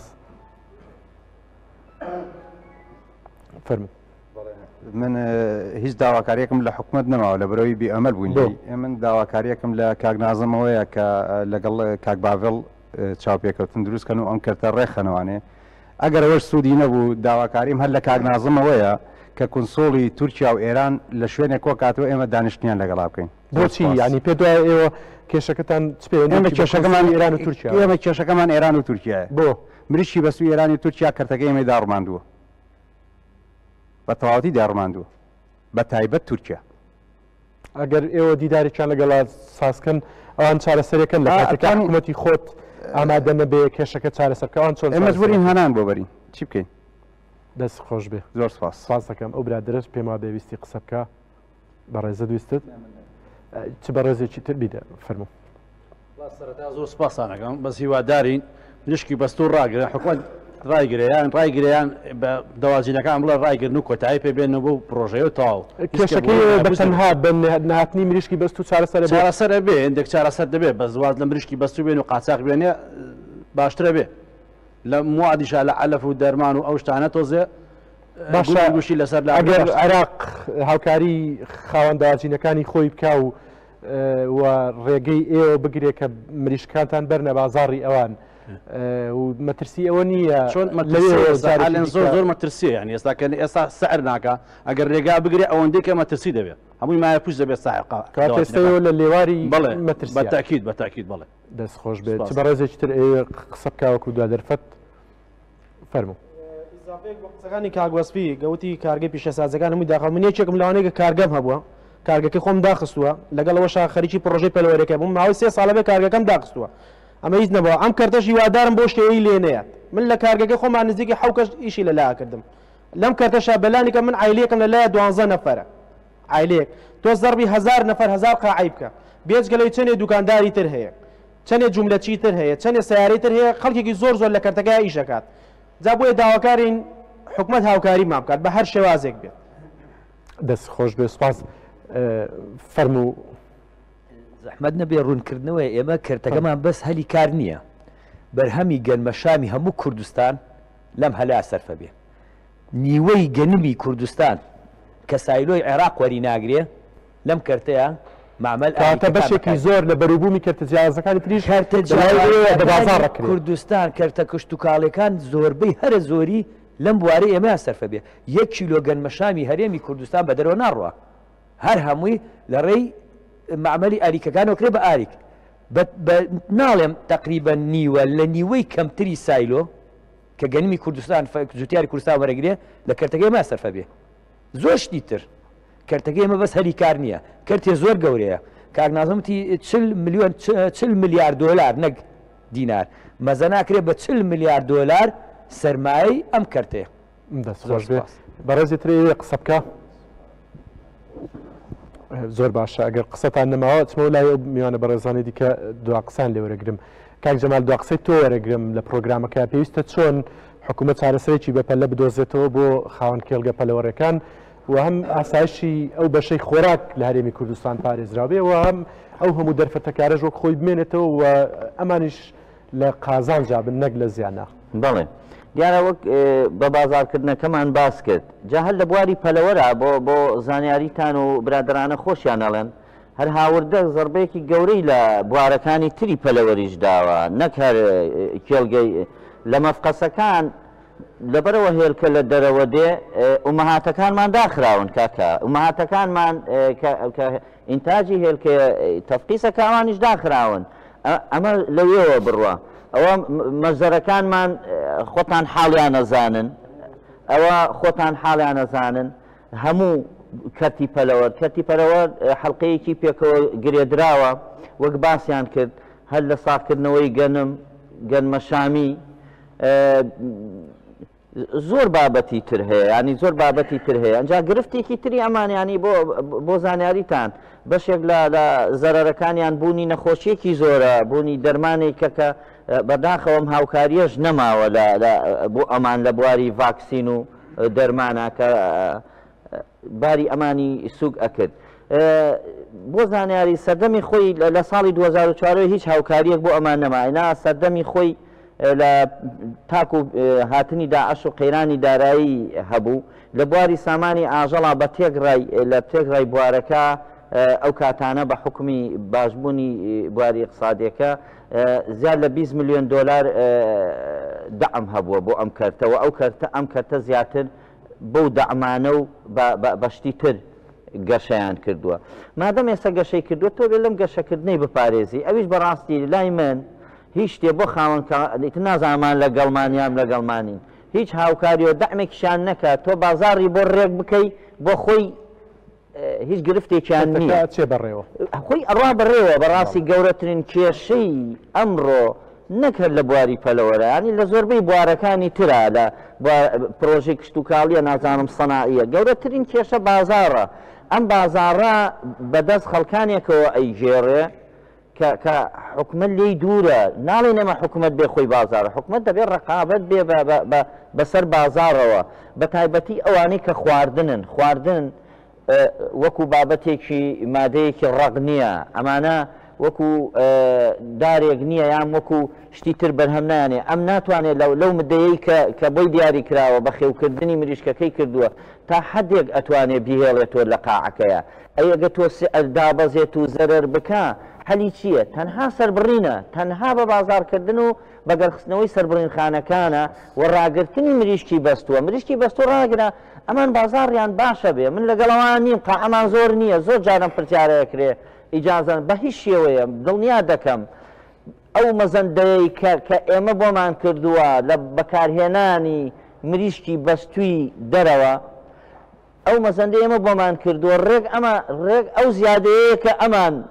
[SPEAKER 1] فەرموو
[SPEAKER 11] من هیچ داواکاریەکەم لە حکوومەت نەماوە لە بەرەوەی بێئەمەل بووین من داواکاریەکەم لە کاگنازمەوەیە کە لەگەڵ کاک باڤێڵ چاوپێکەوتن دروستکەن و ئەم کەرتە ڕێخەنەوانێ ئەگەر ئەوەش سوودی نەبوو داواکاریم هەر لە کاگنازمەوەیە کە کونسۆڵی تورکیا و ئێران لە شوێنێک کۆ کاتەوە ئێمە دانیشتیان لەگەڵا بکەین
[SPEAKER 1] بۆچی ینی پێ دوای ئێوە کێشەکەتان
[SPEAKER 11] ئێمە کێشەکەمان ئێران و تورکیا ئێمە کێشەکەمان ئێران و تورکیایە
[SPEAKER 1] بۆ
[SPEAKER 11] مریشی بەسوی ئێرانی و تورکیا کەرتەکە ئێمە داڕماندووە بە تەواوەتی داڕماندووە بە تایبەت تورکیا
[SPEAKER 1] ئەگەر ئێوە دیداریان لەگەڵا سازکەن ئەوان چارەسەرەکەن لە کاتێکان حکوومەتی خۆت ئامادە نەبێ کێشەکە چارەسەرکە ئەوان چۆن
[SPEAKER 11] ئێمە مەجبورین هەنان بۆ بەرین چی بکەین
[SPEAKER 1] دەست خۆش بێ
[SPEAKER 11] زۆر سپاس
[SPEAKER 1] سپاس دەکەم ئەو برادرش پێم وا بێویستی قسە بکە بە ڕێزە دویستت چ بە ڕێزێکی تر بیدە فەرموو
[SPEAKER 12] سەرەتا زۆر سپاسانەکەم بەس هیوادارین مشکی بەستوو ڕاگرن حکومەت ڕایگرەیان ڕایگرەیان بە دەواجینەکان بڵێ ڕایگرن و کۆتایی پێبێنەوە بۆ پرۆژەیە و تاو
[SPEAKER 1] کێشەکەی بەتەنها بە نهاتنی مریشکی بەست و چارەسەر
[SPEAKER 12] چارەسەر بێ هەندێک چارەسەر دەبێت بە زواز لە مریشکی بەستو بێن و قاچاق بێنێ باشترە بێ لە موادیشا لە عەلەف و دەرمان و ئەو شتانە تۆزێ گوشی لەسەر لە
[SPEAKER 1] ئەگەر عێراق هاوکاری خاوەن داواجینەکانی خۆی بکە و و ڕێگەی ئێوە بگرێت کە مریشکانتان بەرنە بازاڕی ئەوان و مەترسی ئەوە نییە
[SPEAKER 12] چۆن زۆر زۆر مەترسی یان ئێستاکە ئێستا سعر ناکە ئەگەر ڕێگا بگرێ ئەوەندەی کە مەترسی دەبێت هەمووی مایە پوش دەبێت ساحقا
[SPEAKER 1] کاتێستەوە لە لێواری
[SPEAKER 12] بڵێ
[SPEAKER 1] مەترسی
[SPEAKER 12] بەتاکید بەتاکید بڵێ
[SPEAKER 1] دەست خۆش بێت چ بە ڕێزێکی تر ئێوە قسە بکاوەکو دوا دەرفەت فەرموو
[SPEAKER 6] قسەکانی کاگوەسپی گەوتی کارگەی پیشەسازەکان هەمووی داخەڵ من یەکێکم لەوانەیە کە کارگەم هەبووە کارگەکەی خۆم داخستووە لەگەڵەوە خەریکی پرۆژەی پەلەوەرەکە بووم ماوەی سێ ساڵە بێ کارگەکەم داخستووە ئەمە هیچ نەبەوە ئەم کەرتەشی وادارم بۆ شتەیە لێنەیە من لە کارگەکە خۆمان نزیکی حەوکەش ئیشی لەلا کردم لەم کەرتەشە بەلانیکە من عیلەیەکم لەلایە دوانزە نەفەرە عیلەیەک تۆ زەربی هەزار نەفەر هەزار قاعی بکە بێجگەلەوەی چەندێ دوکانداری تر هەیە چەندێ جوملەچی تر هەیە چەندێ سیارەی تر هەیە خەڵکێکی زۆر زۆر لە کەرتەکەی ئیشەکات جا بۆیە داواکارین حکومەت هاوکاری مام بکات بە هەر شێوازێک بێت
[SPEAKER 1] دەست خۆش بێ سوپاس فەرموو
[SPEAKER 2] زەحمەت نەبێ ڕوونکردنەوەی ئێمە کەرتەکەمان بەس هەلی کار نییە بەرهەمی گەنمەشامی هەموو کوردستان لەم هەلا سەرفە بێ نیوەی گەنمی کوردستان کە سایلۆی عێراق وەری ناگرێ لەم کەرتەیە معمەل
[SPEAKER 1] کاتە بەشێکی زۆر لە بەروبوومی کەرتە جیازەکانی تریش
[SPEAKER 2] کوردستان کەرتە کشت و کاڵەکان زۆربەی هەرە زۆری لەم بوارەی ئێمە سەرفە بێ یەک کیلۆ گەنمەشامی هەرێمی کوردستان بە دەرەوە ناڕوە هەر هەمووی لە ڕێی معمەلی ئاریکەکانەوە کرێ بە ئاریک ناڵێم تقریبا نیوە لە نیوەی کەمتری سایلۆ کە گەنمی کوردستان جوتیاری کوردستان وەرەگرێ لە کەرتەکەی ئێمە سەرفە بێ زۆر شتی تر کەرتەکەی ئێمە بەس هەری کار نییە کەرتێ زۆر گەورەیە کاک نازمتی چل میلیۆن چل میلیارد دۆلار نەک دینار مەزە ناکرێت بە چل میلیارد دۆلار سەرمایەی ئەم کەرتەیە
[SPEAKER 1] بەڕێزی ترێ قسە بکە زۆر باشە ئەگەر قسەتان نەماوە چمە لای میوانە بەڕێزانی دیکە دوا قسان لێ وەرەگرم کاک جەمال دوا قسەی تۆ وەرەگرم لە پرۆگرامەکە پێویستە چۆن حکوومەت چارەسەرێکی بەپەلە بدۆزێتەوە بۆ خاوەن کێڵگە پەلەوەڕەکان و هەم ئاسایشی ئەو بەشەی خۆراک لە هەرێمی کوردستان پارێزراوێ و هەم ئەو هەموو دەرفەتەکارەژ وەک خۆی بمێنێتەوە و ئەمانیش لە قازان جابن نەک لە زیانە
[SPEAKER 8] بەڵێ دیارە وەک بە بازارکردنەکەمان باس کرد جا هەر لە بواری پەلەوەرە بۆ بۆ زانیاریتان و برادرانە خۆشیان ئەڵێن هەر هاوردە زەربەیەکی گەورەی لە بوارەکانی تری پەلەوەریش داوە نەک هەر کێڵگەی لە مەفقەسەکان لەبەرەوە هێلکە لە دەرەوە دێ ئومەهاتەکانمان داخراون کاکە ئومەهاتەکانمان کە ئینتاجی هێلکە تەفقیسەکانمانیش داخراون ئەمە لەوێەوە بڕوە ئەوە مەزەرەکانمان خۆتان حاڵیان نەزانن ئەوە خۆتان حاڵیان نەزانن هەموو کەتی پەلەوە کەتی پەلەوە حەڵقەیەکی پێکەوە گرێدراوە وەک باسییان کرد هەر لە ساڵکردنەوەی گەنم گەنمەشامی زۆر بابەتی تر هەیە ینی زۆر بابەتی تر هەیە ئەنجا گرفتێکی تری ئەمانیانی بۆ بۆ زانیاریتان بەشێک لە زەرەرەکانیان بوونی نەخۆشیێکی زۆرە بوونی دەرمانێکە کە بەداخەوەم هاوکاریەش نەماوە بۆ ئەمان لە بواری ڤاکسین و دەرمانە کە باری ئەمانی سوگ ئەکرد بۆ زانیاری سەردەمی خۆی لە ساڵی دوو هەزار و چوار هیچ هاوکاریەک بۆ ئەمان نەماینا سەردەمی خۆی لە تاکو هاتنی داعش و قەیرانی دارایی هەبوو لە بواری سامانی ئاژەڵا بە تێکڕای لە تێکڕای بوارەکە ئەو کاتانە بە حکومی باشبوونی بواری اقتصادیەکە زیاد لە بیست میلیۆن دۆلار دەعم هەبووە بۆ ئەم کەرتەوە ئەو کەرتە ئەم کەرتە زیاتر بەو دەعمانە و بەشتی تر گەشەیان کردووە مادەم ئێستا گەشەی کردووە تۆ بێ لەم گەشەکردنەی بپارێزی ئەویش بەڕاستی لای من هیچ شتێ بۆ خاوەن نازانمان لە گەڵمانیان لە گەڵمانین هیچ هاوکاریەوە دەعمێکیشان نەکات تۆ بازاڕی بۆ ڕێک بکەی بۆ خۆی هیچ گرفتێکیان نییە
[SPEAKER 1] چێ بەڕێوە
[SPEAKER 8] خۆی ئەڕوا بڕێوە بەڕاستی گەورەترین کێشەی ئەمڕۆ نەکرد لە بواری پەلەوەرە ینی لە زۆربەی بوارەکانی ترا لە پرۆژەی کشت و کاڵیە نازانم سەنائیە گەورەترین کێشە بازاڕە ئەم بازاڕە بەدەست خەڵکانێکەوە ئەیژێڕێ کە حکومت لێی دوورە ناڵێ نەمە حکومت بێ خۆی بازارە حکومت دەبێت ڕقابەت بێ بەسەر بازاڕەوە بە تایبەتی ئەوانەی کە خواردنن خواردن وەکو بابەتێکی مادەیەکی ڕق نییە ئەمانە وەکو دارێک نییە یان وەکو شتی تر بەرهەم نانێ ئەم ناتوانێت لەو مدەیەی کە بۆی دیاری کراوە بە خێوکردنی مریشکەکەی کردووە تا حدێک ئەتوانێت بیهێڵێتەوە لە قاعەکەیە ئەگە تۆ دابەزێت و زەرەر بکە هەلی چییە تەنها سەربڕینە تەنها بە بازارکردن و بەگەرخستنەوەی سەربڕینخانەکانە و ڕاگررتنی مریشکی بەستووە مریشکی بەستۆ ڕاگرە ئەمان بازاڕیان باشە بێ من لەگەڵەوان نیم قاعەمان زۆر نییە زۆر جارم پرسیارەکرێ ئیجازان بە هیچ شێوەیە دڵنیا دەکەم ئەو مەزەندەیە کە ئێمە بۆمان کردووە لە بەکارهێنانی مریشکی بەستووی دەرەوە ئەو مەزەندە ئێمە بۆمان کردووە ڕێک ئەمە ڕێک ئەو زیادەیە کە ئەمان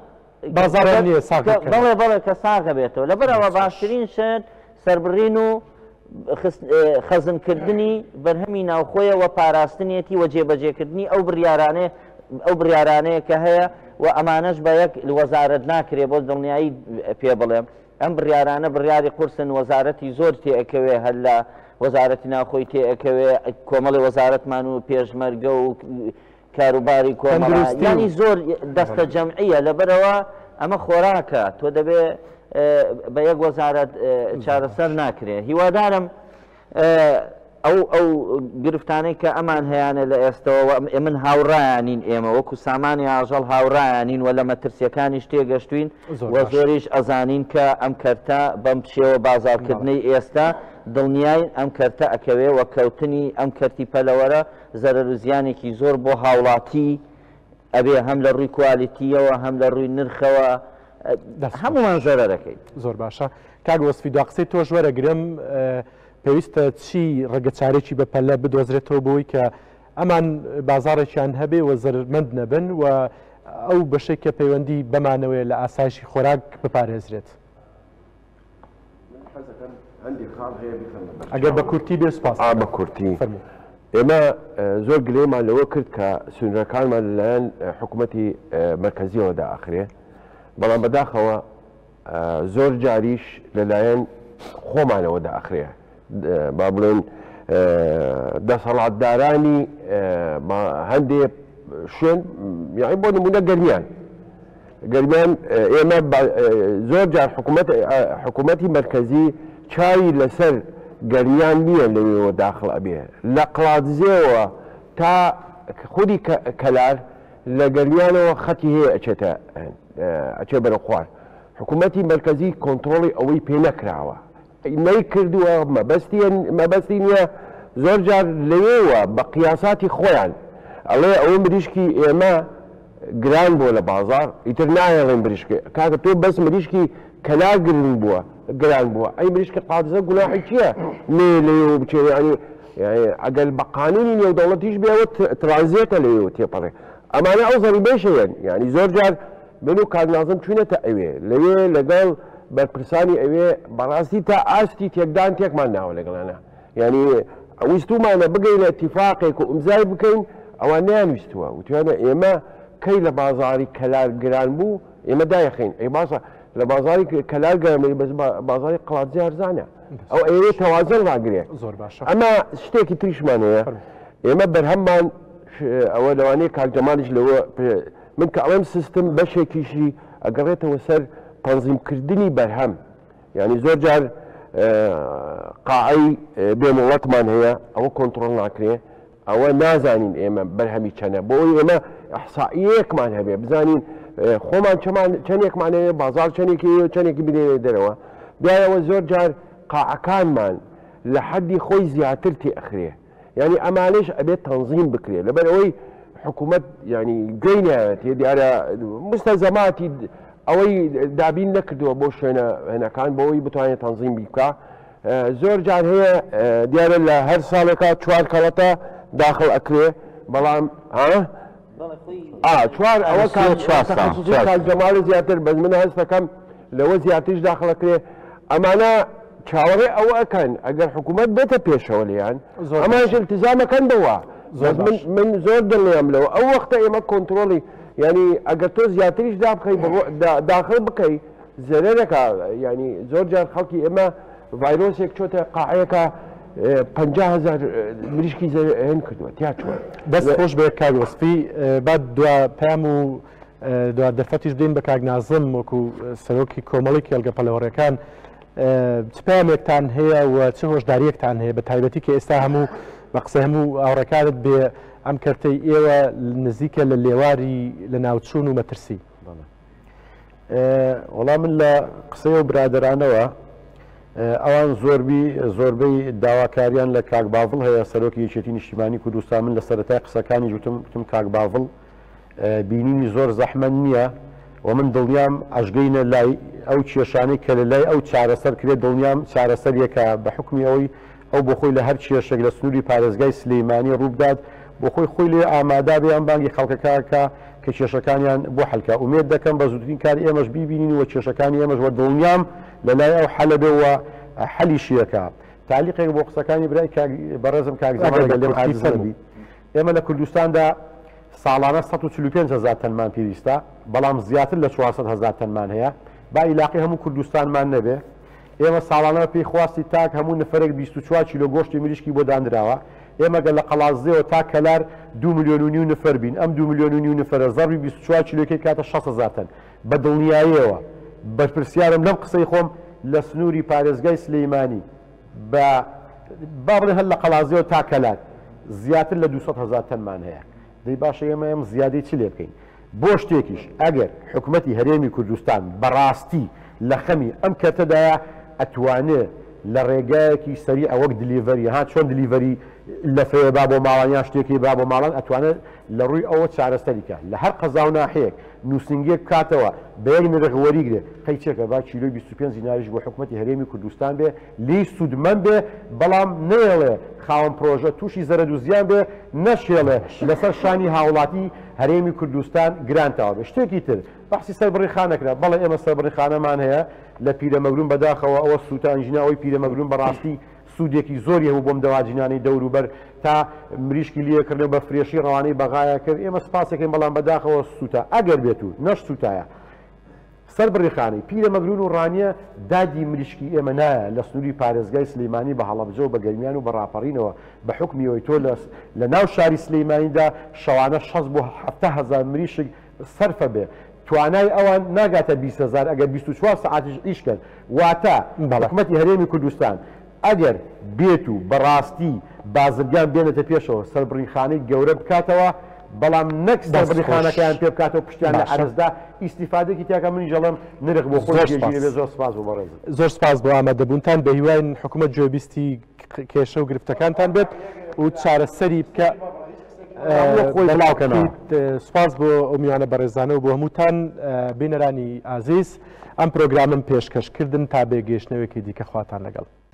[SPEAKER 1] بازار نییە ساغ
[SPEAKER 8] بەڵێ بەڵێ کە ساغە بێتەوە لەبەرەوە باشترین شت سەربڕین و خەزمکردنی بەرهەمی ناوخۆیەوە پاراستنیەتی وە جێبەجێکردنی ئەو بڕیارانێ ئەو بڕیارانەیە کە هەیە و ئەمانەش بە یەک وەزارەت ناکرێ بۆ دڵنیایی پێ بڵێم ئەم بڕیارانە بڕیاری قورسن وەزارەتی زۆر تێئەکەوێ هەر لە وەزارەتی ناوخۆی تێئەکەوێ کۆمەڵی وەزارەتمان و پێشمەرگە و کاروباری کۆمەڵ ینی زۆر دەستە جەمعیە لەبەرەوە ئەمە خۆراکە تۆ دەبێ بە یەک وەزارەت چارەسەر ناکرێ هیوادارم ئەو ئەو گرفتانەی کە ئەمان هەیەە لە ئێستەوە من هاوڕایانین ئێمە وەکو سامانی ئاژەڵ هاوڕایانین و لە مەترسیەکانی شتێگەشتوین وە زۆریش ئەزانین کە ئەم کەرتە بەم پشێوە بازارکردنەی ئێستا دڵنیای ئەم کەرتە ئەکەوێ وە کەوتنی ئەم کەرتی پەلەوەرە زەرەر و زیانێکی زۆر بۆ هاوڵاتی ئەبێ هەم لە ڕووی کوالیتیەوە هەم لە ڕووی نرخەوە هەمومان زۆرە دەکەیت
[SPEAKER 1] زۆر باشە کاک وەسفی دو قسەی تۆ ژوەرەگرم پێویستە چی ڕێگەچارێکی بە پەلە بدۆزرێتەوە بۆی کە ئەمان بازارێکیان هەبێ وە زەرمەند نەبن و ئەو بەشێک کە پەیوەندی بەمانەوەی لە ئاسایشی خۆراک بپارێزرێت ئەگەر بە کورتی بێ سپاس
[SPEAKER 9] بە کورتی ئێمە زۆر گلێمان لەوە کرد کە سنوورەکانمان لەلایەن حکوومەتی مرکزیەوە داخرێ بەڵام بەداخەوە زۆر جاریش لەلایەن خۆمانەوە داخرێ با بڵێن دەسەڵاتدارانی هەندێک شوێن یاعی بۆ نمونە گەرمیان گەرمیان ئێمە زۆر جار حکوومەتی مرکزی چاوی لەسەر گەرمیان نییە لەوێەوە داخڵ ئەبێ لە قڵاتزێەوە تا خودی کەلار لە گەرمیانەوە خەتی هەیە ئەچێتە ئەچێ بەرە خوار حکوومەتی مرکزی کۆنتترۆڵی ئەوەی پێ نەکراوە نەی کردووە مەبەستی نییە زۆر جار لەوێوە بە قیاساتی خۆیان ئەڵێ ئەوە مریشکی ئێمە گران بووە لە بازار ئیتر نایەڵێن بریشکە کاکە تۆ بەس مریشکی کەلار گرن بووە گران بووە ئەی مریشکە قازە گوناحی چییە نێ لەوێ بچێ ینی ئەگەر بە قانونی نێودەوڵەتیش بێەوە ترانزیێتە لەوێ تێپەڕێ ئەمانە ئەو زەریبێشەیەن ینی زۆر جار من و کاکنازم چوونەتە ئەوێ لەوێ لەگەڵ بەرپرسانی ئەوێ بەڕاستی تا ئاستی تێکدان تێکمان ناوە لەگەڵانە ینی ویستومانە بگەین لە اتیفاقێک و ئەمزای بکەین ئەوان نیانویستووە وتوانە ئێمە کەی لە بازاری کەلار گران بوو ئێمە دایەخین ئەی باسە لە بازاری کەلار گەرمەی بەس بازاری قڵاتزی ئەرزانە ئەو ئێوێ تەوازن ڕاگرێ
[SPEAKER 1] زۆر باشە
[SPEAKER 9] ئەمە شتێکی تریشمان هەیە ئێمە بەرهەممان ئەوە لەوانەیە کاکجەمالیش لەوە من کە ئەڵێم سیستم بەشێکیشی ئەگەڕێتەوە سەر تەنظیمکردنی بەرهەم ینی زۆر جار قاعەی بێموڵەتمان هەیە ئەوە کۆنتترۆل ناکرێ ئەوە نازانین ئێمە بەرهەمی چەنە بۆ ئێمە ئەحسائیەکمان هەبێ بزانین خۆمان چەندێکمان هەیە بازار چەندێکی چەندێکی بنێنێ دەرەوە بیایەوە زۆر جار قاعەکانمان لە حەدی خۆی زیاتر تێئەخرێ ینی ئەمانش ئەبێت تەنظیم بکرێ لەبەر ئەوەی حکوومەت ینی گەینایەت دیارە مستەزەماتی ئەوەی دابین نەکردووە بۆ شوێنە هێنەکان بۆەوەی بتوانێت تەنظیم بیکە زۆر جار هەیە دیارە لە هەر ساڵێکە چوار کەڵەتە داخل ئەکرێ بەڵام چوار ئەوە کاجەماڵی زیاتر بەس من هەستەکەم لەوە زیاتریش داخل ئەکرێ ئەمانە چاوەڕێ ئەوە ئەکەن ئەگەر حکوومەت بێتە پێشەوە لیان ئەمانش التزامەکەن بەوە من زۆر دڵنیام لەوە ئەو وەختە ئێمە کۆنتترۆڵی ینی ئەگەر تۆ زیاتریش دابخەی داخل بکەی زەرەرەکە ینی زۆر جار خەڵکی ئێمە ڤایرۆسێک چۆتە قاعەکە پەنجا هەزار مریشکی هێن کردووە تیا چوە
[SPEAKER 1] دەست خۆش بێ کاک وەسفی بعد دو پام و دو دەرفەتیش بدەین بە کاک نازم وەکو سەرۆکی کۆمەڵێکی هەڵگە پەلەوەڕەکان چ پامێکتان هەیە و چ هۆشداریەکتان هەیە بە تایبەتی کە ئێستا هەموو بە قسە هەموو ئاوڕەکانت بێ ئەم کەرتەی ئێوە نزیکە لە لێواری لە ناوچوون و مەترسی
[SPEAKER 7] وەڵام من لە قسەی و برادرانەوە ئەوان زۆربی زۆربەی داواکاریان لە کاک باڤڵ هەیە سەرۆکی یەکێتی نیشتیمانی کوردستان من لە سەرەتای قسەکانی جوتم کاک باڤڵ بینینی زۆر زەحمە نییە و من دڵنیام ئەژگەینە لای ئەو کێشانەی کە لە لای ئەو چارەسەر کرێت دڵنیام چارەسەریەکە بە حکمی ئەوەی ئەو بۆ خۆی لە هەر کێشێک لە سنووری پارێزگای سلەیمانی ڕووبدات بۆ خۆی خۆی لێ ئامادا بێ ئەم بانگی خەڵکەکە کە کێشەکانیان بۆ حەلکە ئومێد دەکەم بە زووترین کار ئێمەش بیبینین و کێشەکانی ئێمەش وە دڵنیام لە لای ئەو حەلە بێەوە حەلی شیەکە تالیقێک بۆ قسەکانی برای بەڕێزم کاگزەمان لێم عاجزەبی ئێمە لە کوردستاندا ساڵانە سەد و چل و پێنج هەزار تەنمان پێویستە بەڵام زیاتر لە چوارسەد هەزار تەنمان هەیە با عیلاقی هەموو کوردستانمان نەبێ ئێمە ساڵانە پێی خواستی تاک هەموو نفرێک بیست و چوار کیلۆ گۆشتی مریشکی بۆ دانراوە ئێمە گەل لە قەڵازێەوە تا کەلار دو ملیۆن و نیو نفر بین ئەم دو ملیۆن و نیو نفرە زەڕی بیست و چوار کیلۆکەی کاتە شەش هەزار تەن بە دڵنیاییەوە بەرپرسیارم لەم قسەی خۆم لە سنووری پارێزگای سلەیمانی بە با بڵێ هەر لە قەڵازێەوە تا کەلار زیاتر لە دووسەد هەزار تەنمان هەیە دەی باشە ئێمە ئەم زیادەی چ لێ بکەین بۆ شتێکیش ئەگەر حکوومەتی هەرێمی کوردستان بەڕاستی لە خەمی ئەم کەتەدایە ئەتوانێت لە ڕێگایەکی سەری ئەوەک دلیڤەری ها چۆن دلیڤەری لە فێ با بۆ ماڵانیان شتێکی با بۆ ماڵان ئەتوانێت لە ڕووی ئەوە چارەسەریکە لە هەر قەزا و ناحەیەک نووسنگێک کاتەوە بەیەک نرخ وەریگرێ قەی چێکە با کیلۆی بیست و پێنج دیناریش بۆ حکوومەتی هەرێمی کوردستان بێ لی سوودمەند بێ بەڵام نێڵێ خاوەن پرۆژە تووشی زەرەر و زیان بێ نەشێڵێ لەسەر شانی هاوڵاتی هەرێمی کوردستان گرانتەوە بێ شتێکی تر بەحسی سەربڕیخانەکرا بەڵێ ئێمە سەربڕیخانەمان هەیە لە پیرەمەگرون بەداخەوە ئەوە سووتانژینەوەی پیرەمەگرون بەڕاستی سوودێکی زۆری هەبوو بۆم دەواجینانی دەوروبەر تا مریشکی لێکردن بە فرێشی ڕەوانەی بەغایە کرد ئێمە سپاسەکەین بەڵام بەداخەوە سووتە ئەگەر بێت و نەش سووتایە سەربڕیخانەی پیرەمەگرون و ڕانیە دادی مریشکی ئێمە نایە لە سنووری پارێزگای سلەیمانی بە هەڵەبجە و بە گەرمیان و بە ڕاپەڕینەوە بە حکمیەوەی تۆ لە ناو شاری سلەیمانیدا شەوانە شەش بۆ هەفتە هەزار مریشک سەرفە بێ توانای ئەوان ناگاتە بیست هەزار ئەگەر بیست و چوار سەعاتیش ئیشکەن واتە حکوومەتی هەرێمی کوردستان ئەگەر بێت و بەڕاستی بازرگان بێنێتە پێشەوە سەربڕینخانەی گەورە بکاتەوە بەڵام نەک سەربڕینخانەکەیان پێ بکاتەوە پشتیان لە عەرزدا ئیسیفادێکی تیاکە منی جەڵم نرخ بۆ خۆی زۆر سپاس بۆ بەڕێز
[SPEAKER 1] زۆر سپاس بۆ ئامادەبوونتان بە هیوای حکوومەت گوێبیستی کێشە و گرفتەکانتان بێت و چارەسەری بکە سپاس بۆ ئەو میوانە بەڕێزانە و بۆ هەمووتان بینەرانی ئازیز ئەم پرۆگرامم پێشکەشکردن تا بێگەیشتنەوەیەکی دیکە خواتان لەگەڵ